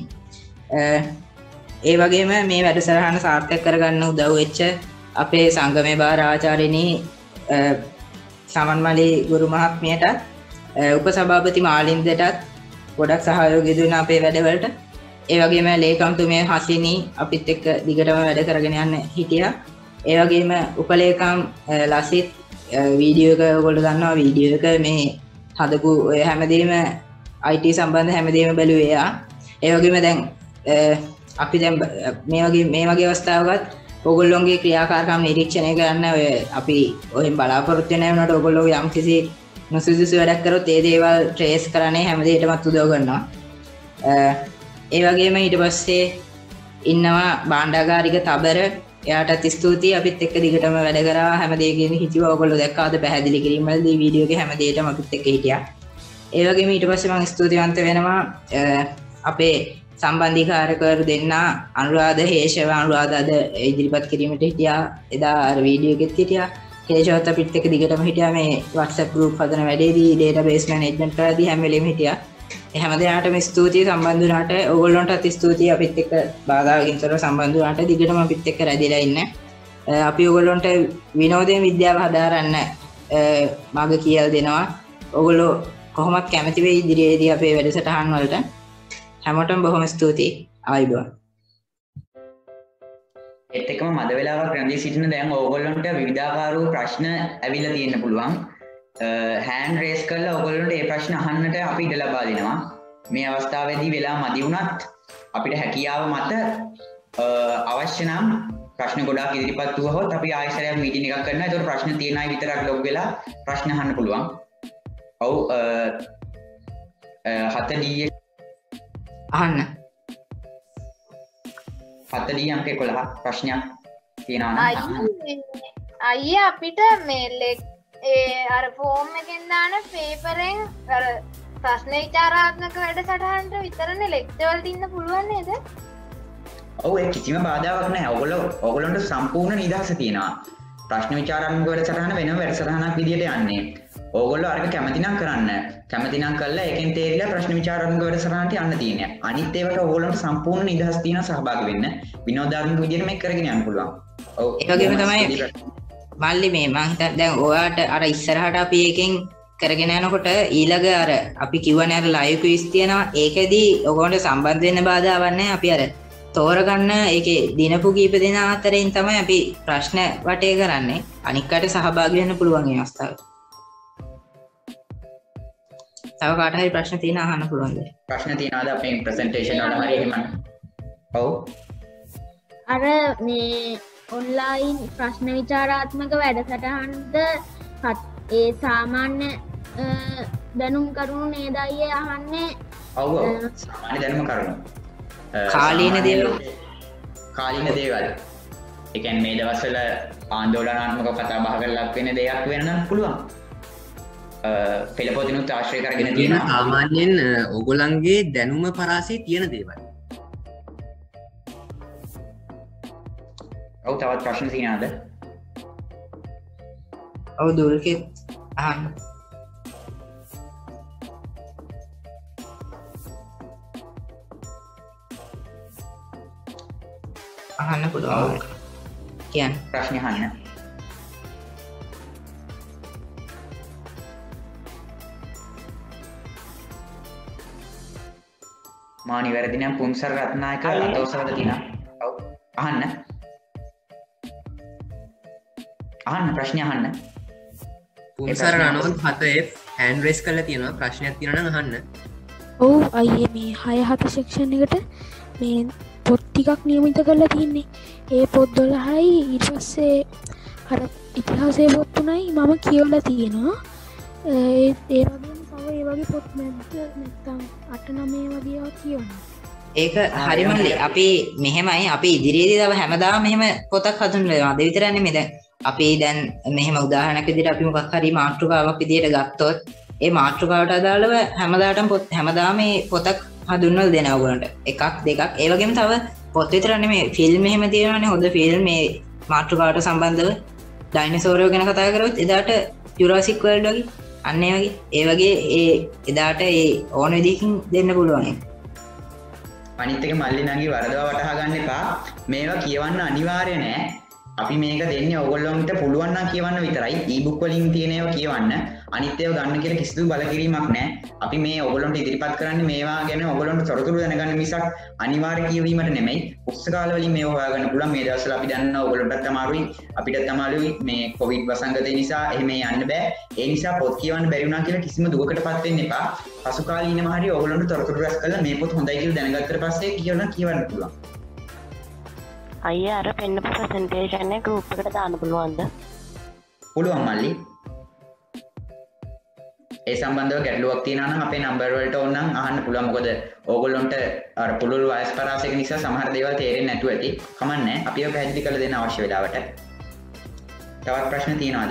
ඒ වගේම මේ වැඩසටහන සාර්ථක කරගන්න උදව් වෙච්ච අපේ සංගමේ භාර ආචාර්යනී සමන්මලි ගුරු මහත්මියට උපසභාපති මාලින්දටත් ගොඩක් සහයෝගය දුන්නා අපේ වැඩවලට. ඒ වගේම ලේකම්තුමිය හසිනී අපිත් එක්ක දිගටම වැඩ කරගෙන යන්න හිටියා. ඒ වගේම උපලේකම් ලසිත් වීඩියෝ එක ඔයගොල්ලෝ දන්නවා වීඩියෝ එක මේ හදපු හැමදේම I T සම්බන්ධ හැමදේම බැලුවේ එයා. ඒ වගේම දැන් අපි දැන් මේ වගේ මේ වගේ අවස්ථාවකත් ඔයගොල්ලෝගේ ක්‍රියාකාරකම් නිරීක්ෂණය කරන්න ඔය අපි ඔහෙන් බලාපොරොත්තු වෙන වුණාට ඔයගොල්ලෝ යම් කිසි නොසුදුසු වැඩක් කරොත් ඒ දේවල් ට්‍රේස් කරන්නේ හැමදේටමත් උදව් කරනවා. ඒ වගේම ඊට පස්සේ ඉන්නවා භාණ්ඩාගාරික තබර. එයාටත් ස්තුතියි. අපිත් එක්ක දිගටම වැඩ කරා හැමදේකින් හිතුවා. ඔයගොල්ලෝ දැක්කාද පැහැදිලි කිරීම වලදී වීඩියෝ එකේ හැමදේටම අපිත් එක්ක හිටියා. ඒ වගේම ඊට පස්සේ මම ස්තුතිවන්ත වෙනවා අපේ සම්බන්ධීකාරකවරු දෙන්න අනුරාධ හේෂව අනුරාධ අද ඉදිරිපත් කිරීමට හිටියා. එදා අර වීඩියෝ එකෙත් හිටියා. හේෂවත් අපිත් එක්ක දිගටම හිටියා මේ WhatsApp group හදන වැඩේදී database management කරද්දී හැම වෙලෙම හිටියා. ඒ හැම දෙනාටම ස්තුතියි සම්බන්ධ වුණාට. ඕගොල්ලන්ටත් ස්තුතියි අපිත් එක්ක බාධාකින් තොරව සම්බන්ධ වුණාට දිගටම අපිත් එක්ක රැඳිලා ඉන්න. අපි ඕගොල්ලන්ට විනෝදයෙන් විද්‍යාව හදාරන්න මග කියලා දෙනවා. ඕගොල්ලෝ කොහොමත් කැමති වෙයි ඉදිරියේදී අපේ වැඩසටහන් වලට. හැමෝටම බොහොම ස්තුතියි. ආයුබෝවන්. ඒත් එක්කම මද වෙලාවක් රැඳී සිටින දැන් ඕගොල්ලන්ට විවිධාකාර වූ ප්‍රශ්න ඇවිල්ලා තියෙන්න පුළුවන්. හෑන්ඩ් රේස් කරලා ඕගොල්ලන්ට මේ ප්‍රශ්න අහන්නට අපි ඉඩ ලබා දෙනවා. මේ අවස්ථාවේදී වෙලා මදි වුණත් අපිට හැකියාව මත අවශ්‍ය නම් ප්‍රශ්න ගොඩාක් ඉදිරිපත් වුවහොත් අපි ආයෙසරයක් මීටින් එකක් කරනවා. ඒතකොට ප්‍රශ්න තියෙන අය විතරක් ලොග් වෙලා ප්‍රශ්න අහන්න පුළුවන්. ඔව් හත ඩී අහන්න. හත ඩී අංක එකොළහ ප්‍රශ්නයක් තියෙනවා. අයියා අපිට මේ ඒ අර ෆෝම් එකෙන් දාන පේපරෙන් අර ප්‍රශ්න විචාරාත්මක වැඩසටහනට විතරනේ ලෙක්චර් වලට ඉන්න පුළුවන් නේද? ඔව් ඒ කිසිම බාධාවක් නැහැ. ඔයගොල්ලෝ ඔයගොල්ලන්ට සම්පූර්ණ නිදහස තියෙනවා. ප්‍රශ්න විචාරාත්මක වැඩසටහන වෙනම වැඩසටහනක් විදියට යන්නේ. ඕගොල්ලෝ අරක කැමති නම් කරන්න. කැමති නම් කළා ඒකෙන් තේරිලා ප්‍රශ්න විචාරාත්මක වැඩසටහනට යන්න තියෙනවා. අනිත් ඒවාට ඕගොල්ලන්ට සම්පූර්ණ නිදහස් තියෙනවා සහභාගී වෙන්න. විනෝදාත්මක විදියට මේක කරගෙන යන්න පුළුවන්. ඔව් ඒ වගේම තමයි මල්ලි මේ මං හිතන්නේ දැන් ඔයාට අර ඉස්සරහට අපි එකෙන් කරගෙන යනකොට ඊළඟ අර අපි කිව්වනේ අර ලයිව් ක්විස් තියෙනවා. ඒකෙදී ඔයගොල්ලන්ට සම්බන්ධ වෙන්න බාධාවක් නැහැ. අපි අර තෝරගන්න ඒකේ දිනපු කීප දෙන අතරින් තමයි අපි ප්‍රශ්න වටේ කරන්නේ. අනික් අයට සහභාගී වෙන්න පුළුවන් මේ අවස්ථාවට. තව කාට හරි ප්‍රශ්න තියෙන අහන්න පුළුවන්ද? ප්‍රශ්න තියෙනවද අපේ ප්‍රසන්ටේෂන් වල හරි එහෙම? ඔව්. අර මේ ඔන්ලයින් ප්‍රශ්න විචාරාත්මක වැඩසටහනද ඒ සාමාන්‍ය දැනුම් කරුණු නේද අයියේ අහන්නේ? ඔව් ඔව් සාමාන්‍ය දැනුම කරුණු. කාලීන දේවල් කාලීන දේවල්. ඒ කියන්නේ මේ දවස්වල ආందోලනාත්මක කතා බහ කරලා ලක් වෙන දෙයක් වෙන නම් පුළුවන්. පෙළපොතිනුත් ආශ්‍රය කරගෙන තියෙනවා. සාමාන්‍යයෙන් ඕගොල්ලන්ගේ දැනුම පරාසයේ තියෙන දේවල්. ඔව් තවත් ප්‍රශ්න තියෙනවද? ඔව් දුල්කේ අහන්න. අහන්න පුළුවන්. කියන්න. ප්‍රශ්න අහන්න. මා නිවැරදි නම් පුන්සර් රත්නායක අතෝසවල තියෙනවා. ඔව් අහන්න. අහන්න ප්‍රශ්න අහන්න. පුන්සර් රණෝත් හත F හෑන්ඩ් රේස් කරලා තියෙනවා. ප්‍රශ්නයක් තියෙනවා නම් අහන්න. ඔව් අයියේ මේ හය හත සෙක්ෂන් එකට මේ පොත් ටිකක් නියමිත කරලා තියෙන්නේ. ඒ පොත් දොළහයි ඊට පස්සේ අර ඉතිහාසයේ පොත් තුනයි මම කියවලා තියෙනවා. ඒ ඒ වගේම තව ඒ වගේ පොත් නැද්ද නැත්නම් අට නවය වගේ ඒවා කියවනවා. ඒක හරිමල්ලි. අපි මෙහෙමයි අපි ඉදිරියේදී තව හැමදාම මෙහෙම පොතක් හඳුන්වනවා. අද විතරක් නෙමෙයි දැන් අපි දැන් මෙහෙම උදාහරණයක් විදිහට අපි මොකක් හරි මාතෘකාවක් විදිහට ගත්තොත් ඒ මාතෘකාවට අදාළව හැමදාටම පොත් හැමදාම මේ පොතක් හඳුන්වලා දෙනවා ඔයගොල්ලන්ට. එකක් දෙකක් ඒ වගේම තව පොත් විතර නෙමෙයි ෆිල්ම් එහෙම තියෙනවානේ හොඳ ෆිල්ම් මේ මාතෘකාවට සම්බන්ධව ඩයිනෝසෝරයෝ ගැන කතා කරොත් එදාට ජුරාසික් වර්ල්ඩ් වගේ අන්න ඒ වගේ ඒ වගේ ඒ එදාට ඒ ඕන විදිහකින් දෙන්න පුළුවන්. අනිත් එක මල්ලි නංගි වරදවා වටහා ගන්න එපා. මේවා කියවන්න අනිවාර්ය නෑ. අපි මේක දෙන්නේ ඔයගොල්ලන්ට පුළුවන් නම් කියවන්න විතරයි. ඊබුක් වලින් තියෙන ඒවා කියවන්න. අනිත් ඒවා ගන්න කියලා කිසිදු බලකිරීමක් නෑ. අපි මේ ඔයගොල්ලන්ට ඉදිරිපත් කරන්නේ මේවා ගැන ඔයගොල්ලන්ට තොරතුරු දැනගන්න මිසක් අනිවාර්ය කියවීමට නෙමෙයි. පුස්තකාල වලින් මේවා හොයාගන්න පුළුවන්. මේ දවස්වල අපි දන්නවා ඔයගොල්ලන්ටත් අමාරුයි අපිටත් අමාරුයි මේ කොවිඩ් වසංගතය නිසා එහෙම යන්න බෑ. ඒ නිසා පොත් කියවන්න බැරි වුණා කියලා කිසිම දුකකටපත් වෙන්න එපා. පසු කාලීනව හරි ඔයගොල්ලන්ට තොරතුරු රැස් කරලා මේ පොත් හොඳයි කියලා දැනගත්තට පස්සේ කියවන්න කියවන්න පුළුවන්. අයිය අර පෙන්නපු ප්‍රසන්ටේෂන් එක ගෲප් එකට දාන්න පුළුවන්ද? පුළුවන් මල්ලි. ඒ සම්බන්ධව ගැටලුවක් තියෙනවා නම් අපේ නම්බර් වලට ඕන නම් අහන්න පුළුවන්. මොකද ඕගොල්ලන්ට අර පුළුල් වයස් පරාසයක නිසා සමහර දේවල් තේරෙන්නේ නැතුව ඇති. කමන්නේ. අපි ඒක පැහැදිලි කරලා දෙන්න අවශ්‍ය වෙලාවට. තවත් ප්‍රශ්න තියෙනවද?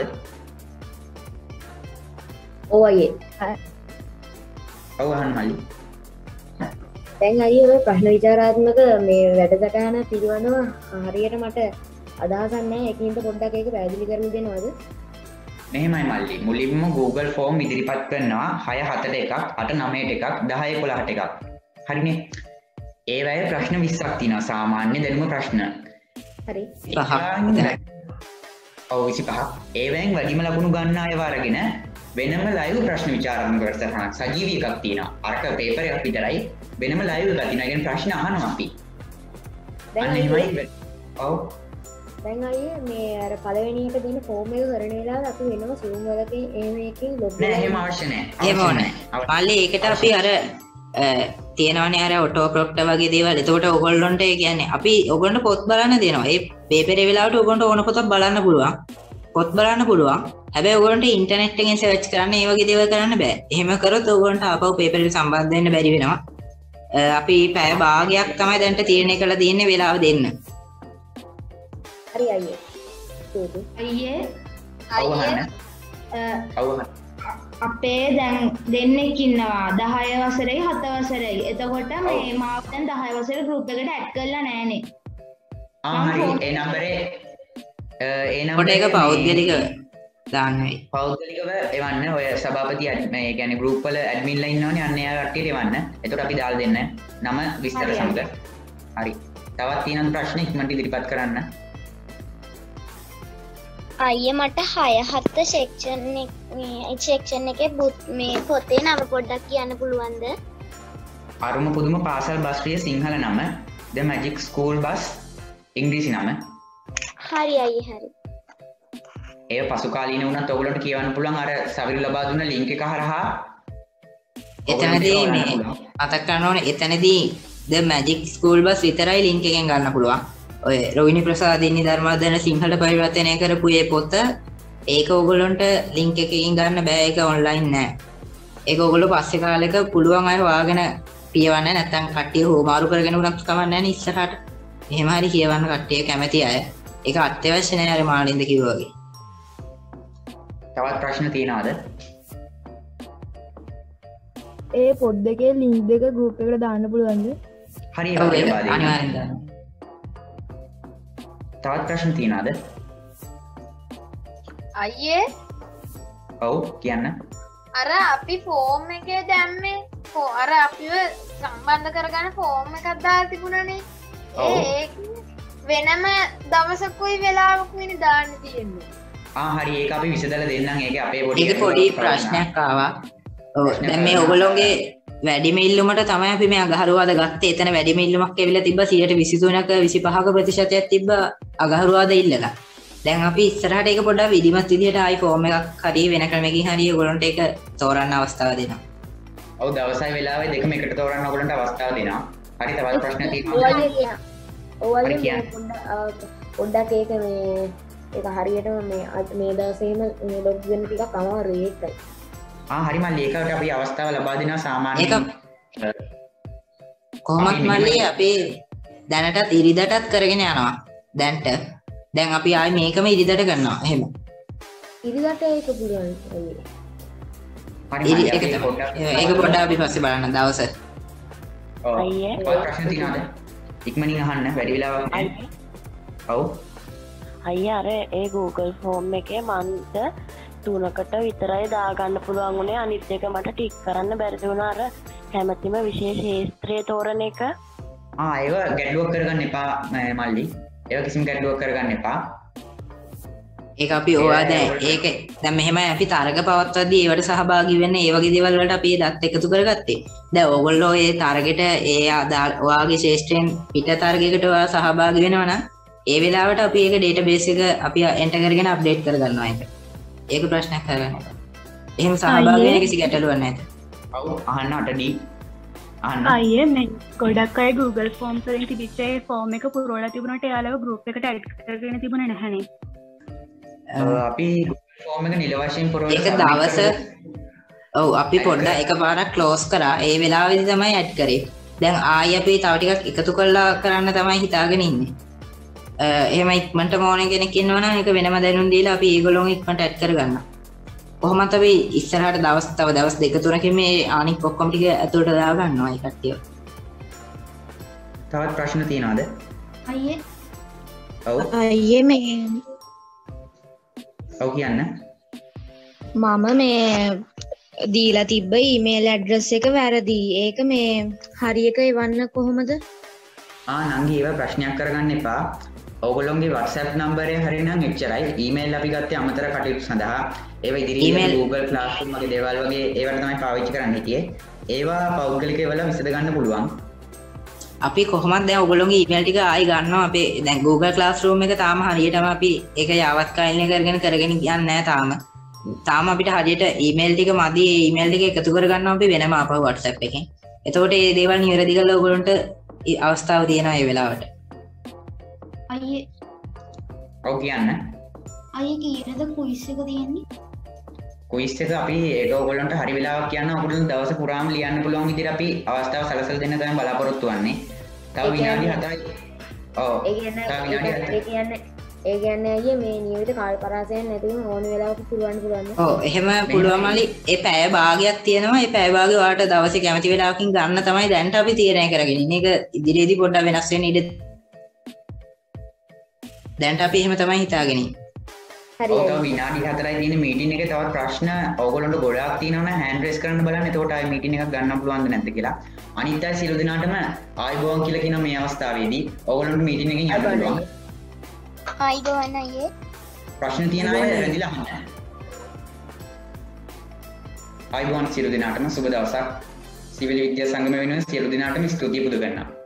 ඔව් අයියේ. ඔව් අහන්න මල්ලි. දැන් අයියේ ඔය ප්‍රශ්න විචාරාත්මක මේ වැඩසටහන පිළිවනවා හරියට මට අදහසක් නැහැ. ඒකින්ද පොඩ්ඩක් ඒක පැහැදිලි කරලා දෙනවද? මෙහෙමයි මල්ලි. මුලින්ම Google form ඉදිරිපත් කරනවා හය හතට එකක්, අට නවයට එකක්, දහය එකොළහට එකක්. හරිනේ. ඒ වගේ ප්‍රශ්න විස්සක් තියෙනවා සාමාන්‍ය දැනුම ප්‍රශ්න. හරි. පහක්. ඔව් විසිපහක්. ඒවෙන් වැඩිම ලකුණු ගන්න අයව අරගෙන වෙනම ලයිව් ප්‍රශ්න විචාරාත්මක වැඩසටහනක් සජීවී එකක් තියෙනවා. අරක පේපර් එකක් විතරයි. වෙනම ලයිව් එකක් තියෙනවා. ඒ කියන්නේ ප්‍රශ්න අහනවා අපි. දැන් එහෙමයි. ඔව්. දැන් අයියේ මේ අර පළවෙනි එක දින ෆෝම් එක කරන වෙලාවට අපි වෙනම Zoom වලකින් එහෙම එකකින් ලොග් නෑ එහෙම අවශ්‍ය නෑ. එහෙම ඕනේ. පල්ලි ඒකට අපි අර තියෙනවනේ අර ඔටෝ ප්‍රොක්ටර් වගේ දේවල්. එතකොට ඔයගොල්ලන්ට ඒ කියන්නේ අපි ඔයගොල්ලන්ට පොත් බලන්න දෙනවා. ඒ පේපරේ වෙලාවට ඔයගොල්ලන්ට ඕන පොතක් බලන්න පුළුවන්. පොත් බලන්න පුළුවන්. හැබැයි ඔයගොල්ලන්ට ඉන්ටර්නෙට් එකෙන් සර්ච් කරන්න ඒ වගේ දේවල් කරන්න බෑ. එහෙම කරොත් ඔයගොල්ලන්ට ආපහු පේපර් එකට සම්බන්ධ වෙන්න බැරි වෙනවා. අපි පැය භාගයක් තමයි දැන්ට තීරණය කරලා තියෙන්නේ වෙලාව දෙන්න. හරි අයියේ. අයියේ අයියේ අපේ දැන් දෙන්නෙක් ඉන්නවා දහය වසරේ හත වසරේ. එතකොට මේ මාව දැන් දහය වසරේ ගෲප් එකට ඇඩ් කරලා නැහනේ. ආ හරි. ඒ නම්බරේ ඒ නම්බරේ කොට එක පෞද්ගලික දාන්නයි. පෞද්ගලිකව එවන්න. ඔය සභාපති මේ කියන්නේ ගෲප් වල ඇඩ්මින්ලා ඉන්නවනේ අන්න එයා කට්ටියට එවන්න. එතකොට අපි දාලා දෙන්න. නම විස්තර සමග. හරි. තවත් තියෙන ප්‍රශ්න ඉක්මනට ඉදිරිපත් කරන්න. අයිය මට හය හත සෙක්ෂන් සෙක්ෂන් එකේ මේ පොතේ නම පොඩ්ඩක් කියන්න පුළුවන්ද? අරුම පුදුම පාසල් බස්රිය සිංහල නම The Magic School Bus ඉංග්‍රීසි නම. හරි අයියේ හරි. ඒ පසු කාලීන වුණත් ඔයගොල්ලන්ට කියවන්න පුළුවන් අර සවිරි ලබා දුන්න link එක හරහා. එතනදී මේ මතක් කරන්න ඕනේ එතනදී The Magic School Bus විතරයි link එකෙන් ගන්න පුළුවන්. ඔය රොහිණි ප්‍රසාද් ඉන්නි ධර්මාදන සිංහලට පරිවර්තනය කරපු ඒ පොත ඒක ඕගොල්ලන්ට link එකකින් ගන්න බෑ ඒක online නෑ. ඒක ඕගොල්ලෝ පස්සේ කාලෙක පුළුවන් අය හොයාගෙන කියවන්න නැත්නම් කට්ටිය හොමාරු කරගෙන උනත් කමක් නැහැ නේ ඉස්සරහට. එහෙම හරි කියවන්න කට්ටිය කැමති අය. ඒක අත්‍යවශ්‍ය නෑ අර මාලින්ද කිව්වා වගේ. තවත් ප්‍රශ්න තියෙනවද? ඒ පොත් දෙකේ ලින්ක් දෙක ගෲප් එකට දාන්න පුළුවන්ද? හරි අනිවාර්යෙන් දාන්න. තවත් ප්‍රශ්න තියෙනවද? අයියේ ඔව් කියන්න. අර අපි ෆෝම් එකේ දැම්මේ අර අපිව සම්බන්ධ කරගන්න ෆෝම් එකක් දාලා තිබුණනේ. ඒ වෙනම දවසකුයි වෙලාවකුයි දාන්න තියෙන්නේ. ආ හරි ඒක අපි විසඳලා දෙන්නම්. ඒක අපේ පොඩි ඒක පොඩි ප්‍රශ්නයක් ආවා. ඔව් දැන් මේ ඔයගොල්ලෝගේ වැඩිම ඉල්ලුමට තමයි අපි මේ අගහරුවාද ගත්තේ. එතන වැඩිම ඉල්ලුමක් ඇවිල්ලා තිබ්බා සියයට විසිතුනක විසිපහක ප්‍රතිශතයක් තිබ්බ අගහරුවාද ඉල්ලලා. දැන් අපි ඉස්සරහට ඒක පොඩ්ඩක් විධිමත් විදිහට ආයි ෆෝම් එකක් හරි වෙන ක්‍රමයකින් හරි ඔයගොල්ලන්ට ඒක තෝරන්න අවස්ථාව දෙනවා. ඔව් දවසයි වෙලාවයි දෙකම එකට තෝරන්න ඔයගොල්ලන්ට අවස්ථාව දෙනවා. හරි තවත් ප්‍රශ්න තියෙනවා. ඔයාලගේ පොඩ්ඩක් ඒක මේ ඒක හරියටම මේ මේ දවසේම මේ ලොග් වෙන ටිකක් අමාරුයි ඒකයි. ආ හරි මල්ලි ඒකට අපි අවස්ථාව ලබා දෙනවා සාමාන්‍යයෙන්. ඒක කොහොමත් මල්ලි අපි දැනටත් ඉරිදටත් කරගෙන යනවා. දැන්ට දැන් අපි ආයි මේකම ඉරිදට කරනවා. එහෙම. ඉරිදට ඒක පුළුවන්. හරි ඉරි ඒක තමයි. ඒක පොඩ්ඩක් අපි පස්සේ බලන්න දවස. ඔව්. අයියේ. ප්‍රශ්න තියෙනවද? ඉක්මනින් අහන්න වැඩි වෙලාවක් නැහැ. ඔව්. අයියා අර ඒ Google ෆෝම් එකේ මන්ට තුනකට විතරයි දාගන්න පුළුවන් උනේ අනිත් එක මට ටික් කරන්න බැරි වුණා අර කැමැතිම විශේෂ ශාස්ත්‍රයේ තෝරන එක. ආ ඒව ගැටලුවක් කරගන්න එපා මල්ලි. ඒව කිසිම ගැටලුවක් කරගන්න එපා. ඒක අපි ඕවා දැන් ඒක දැන් මෙහෙමයි අපි තරග පවත්වද්දී ඒවට සහභාගී වෙන්න ඒ වගේ දේවල් වලට අපි දත් එකතු කරගත්තේ. දැන් ඕගොල්ලෝ ඒ තරගෙට ඒ ඔයාගේ ශාස්ත්‍රයෙන් පිට තරගයකට ඔයා සහභාගී වෙනවා නම් ඒ වෙලාවට අපි ඒක ඩේටාබේස් එක අපි එන්ටර් කරගෙන අප්ඩේට් කරගන්නවා ඒක. ඒක ප්‍රශ්නයක් කරගන්න. එහෙම සහභාගී වෙන කිසි ගැටලුවක් නැහැ. ඔව් අහන්න අටදී. අහන්න. අයියේ මේ ගොඩක් අය Google Forms වලින් තිබිච්ච ඒ ෆෝම් එක පුරවලා තිබුණාට එයාලව group එකට add කරගෙන තිබුණේ නැහනේ. අපි Google Form එක නිල වශයෙන් පුරවලා ඒක දවස ඔව් අපි පොඩ්ඩක් එකපාරක් close කරා. ඒ වෙලාවෙදි තමයි add කරේ. දැන් ආයි අපි තව ටිකක් එකතු කරලා කරන්න තමයි හිතාගෙන ඉන්නේ. එහෙම ඉක්මනට ඕනේ කෙනෙක් ඉන්නවනම් ඒක වෙනම දැනුම් දීලා අපි ඒගොල්ලෝම ඉක්මනට ඇඩ් කරගන්නවා. කොහොමද අපි ඉස්සරහට දවස් තව දවස් දෙක තුනකින් මේ අනික් ඔක්කොම ටික ඇතුළට දා ගන්නවා ඒ කට්ටිය. තවත් ප්‍රශ්න තියෙනවද? අයියේ. ඔව්. අයියේ මේ ඔව් කියන්න. මම මේ දීලා තිබ්බ ඊමේල් ඇඩ්‍රස් එක වැරදි. ඒක මේ හරි එක එවන්න කොහොමද? ආ නංගි ඒව ප්‍රශ්නයක් කරගන්න එපා. ඔයගොල්ලෝගේ WhatsApp නම්බරය හරිනම් එච්චරයි. ඊමේල් අපි ගත්තේ අමතර කටයුතු සඳහා. ඒව ඉදිරියේ Google Classroom වගේ දේවල් වගේ ඒවට තමයි පාවිච්චි කරන්න හිටියේ. ඒවා පෞද්ගලික ඒවල විසඳ ගන්න පුළුවන්. අපි කොහොමද දැන් ඔයගොල්ලෝගේ ඊමේල් ටික ආයි ගන්නවා අපේ දැන් Google Classroom එක තාම හරියටම අපි ඒක යාවත්කාලිනය කරගෙන කරගෙන යන්නේ නැහැ තාම. තාම අපිට හරියට ඊමේල් ටික මදි. ඒ ඊමේල් ටික එකතු කරගන්නවා අපි වෙනම අපේ WhatsApp එකෙන්. එතකොට මේ දේවල් නිවැරදි කරලා ඔයගොල්ලන්ට අවස්ථාව තියෙනවා ඒ වෙලාවට. අයියේ. ඔව් කියන්න. අයියේ කීයද ක්විස් එක තියෙන්නේ? ක්විස් එක අපි ඒක ඔයගොල්ලන්ට හරි වෙලාවක් කියන්න ඔයගොල්ලෝ දවස පුරාම ලියන්න පුළුවන් විදිහට අපි අවස්ථාව සලසලා දෙන්න තමයි බලාපොරොත්තු වෙන්නේ. තව විනාඩි හතරයි. ඔව්. ඒ කියන්නේ ඒ කියන්නේ ඒ කියන්නේ අයියේ මේ නියමිත කාල පරාසයක් නැතිවම ඕන වෙලාවක පුරවන්න පුළුවන්. ඔව් එහෙම පුළුවන් මලි. ඒ පැය භාගයක් තියෙනවා. ඒ පැය භාගය ඔයාලට දවසේ කැමති වෙලාවකින් ගන්න තමයි දැන්ට අපි තීරණය කරගෙන ඉන්නේ. ඒක ඉදිරියේදී පොඩ්ඩක් වෙනස් වෙන්න ඉඩ දැන්ට අපි එහෙම තමයි හිතාගෙන ඉන්නේ. හරි. ඔව් තව විනාඩි හතරයි තියෙන මීටින් එකේ තවත් ප්‍රශ්න ඕගොල්ලන්ට ගොඩාක් තියෙනවා නම් හෑන්ඩ් රේස් කරන්න බලන්න. එතකොට ආයි මීටින් එකක් ගන්න පුළුවන්ද නැද්ද කියලා. අනිත් අය සියලු දෙනාටම ආයිබෝන් කියලා කියන මේ අවස්ථාවේදී ඕගොල්ලන්ට මීටින් එකෙන් යන්න පුළුවන්. ආයිබෝන් අයියේ. ප්‍රශ්න තියෙනවා රැඳිලා අහන්න. ආයිබෝන් සියලු දෙනාටම සුබ දවසක්. සිවිල් විද්‍යා සංගම වෙනුවෙන් සියලු දෙනාටම ස්තුතිය පුද කරනවා.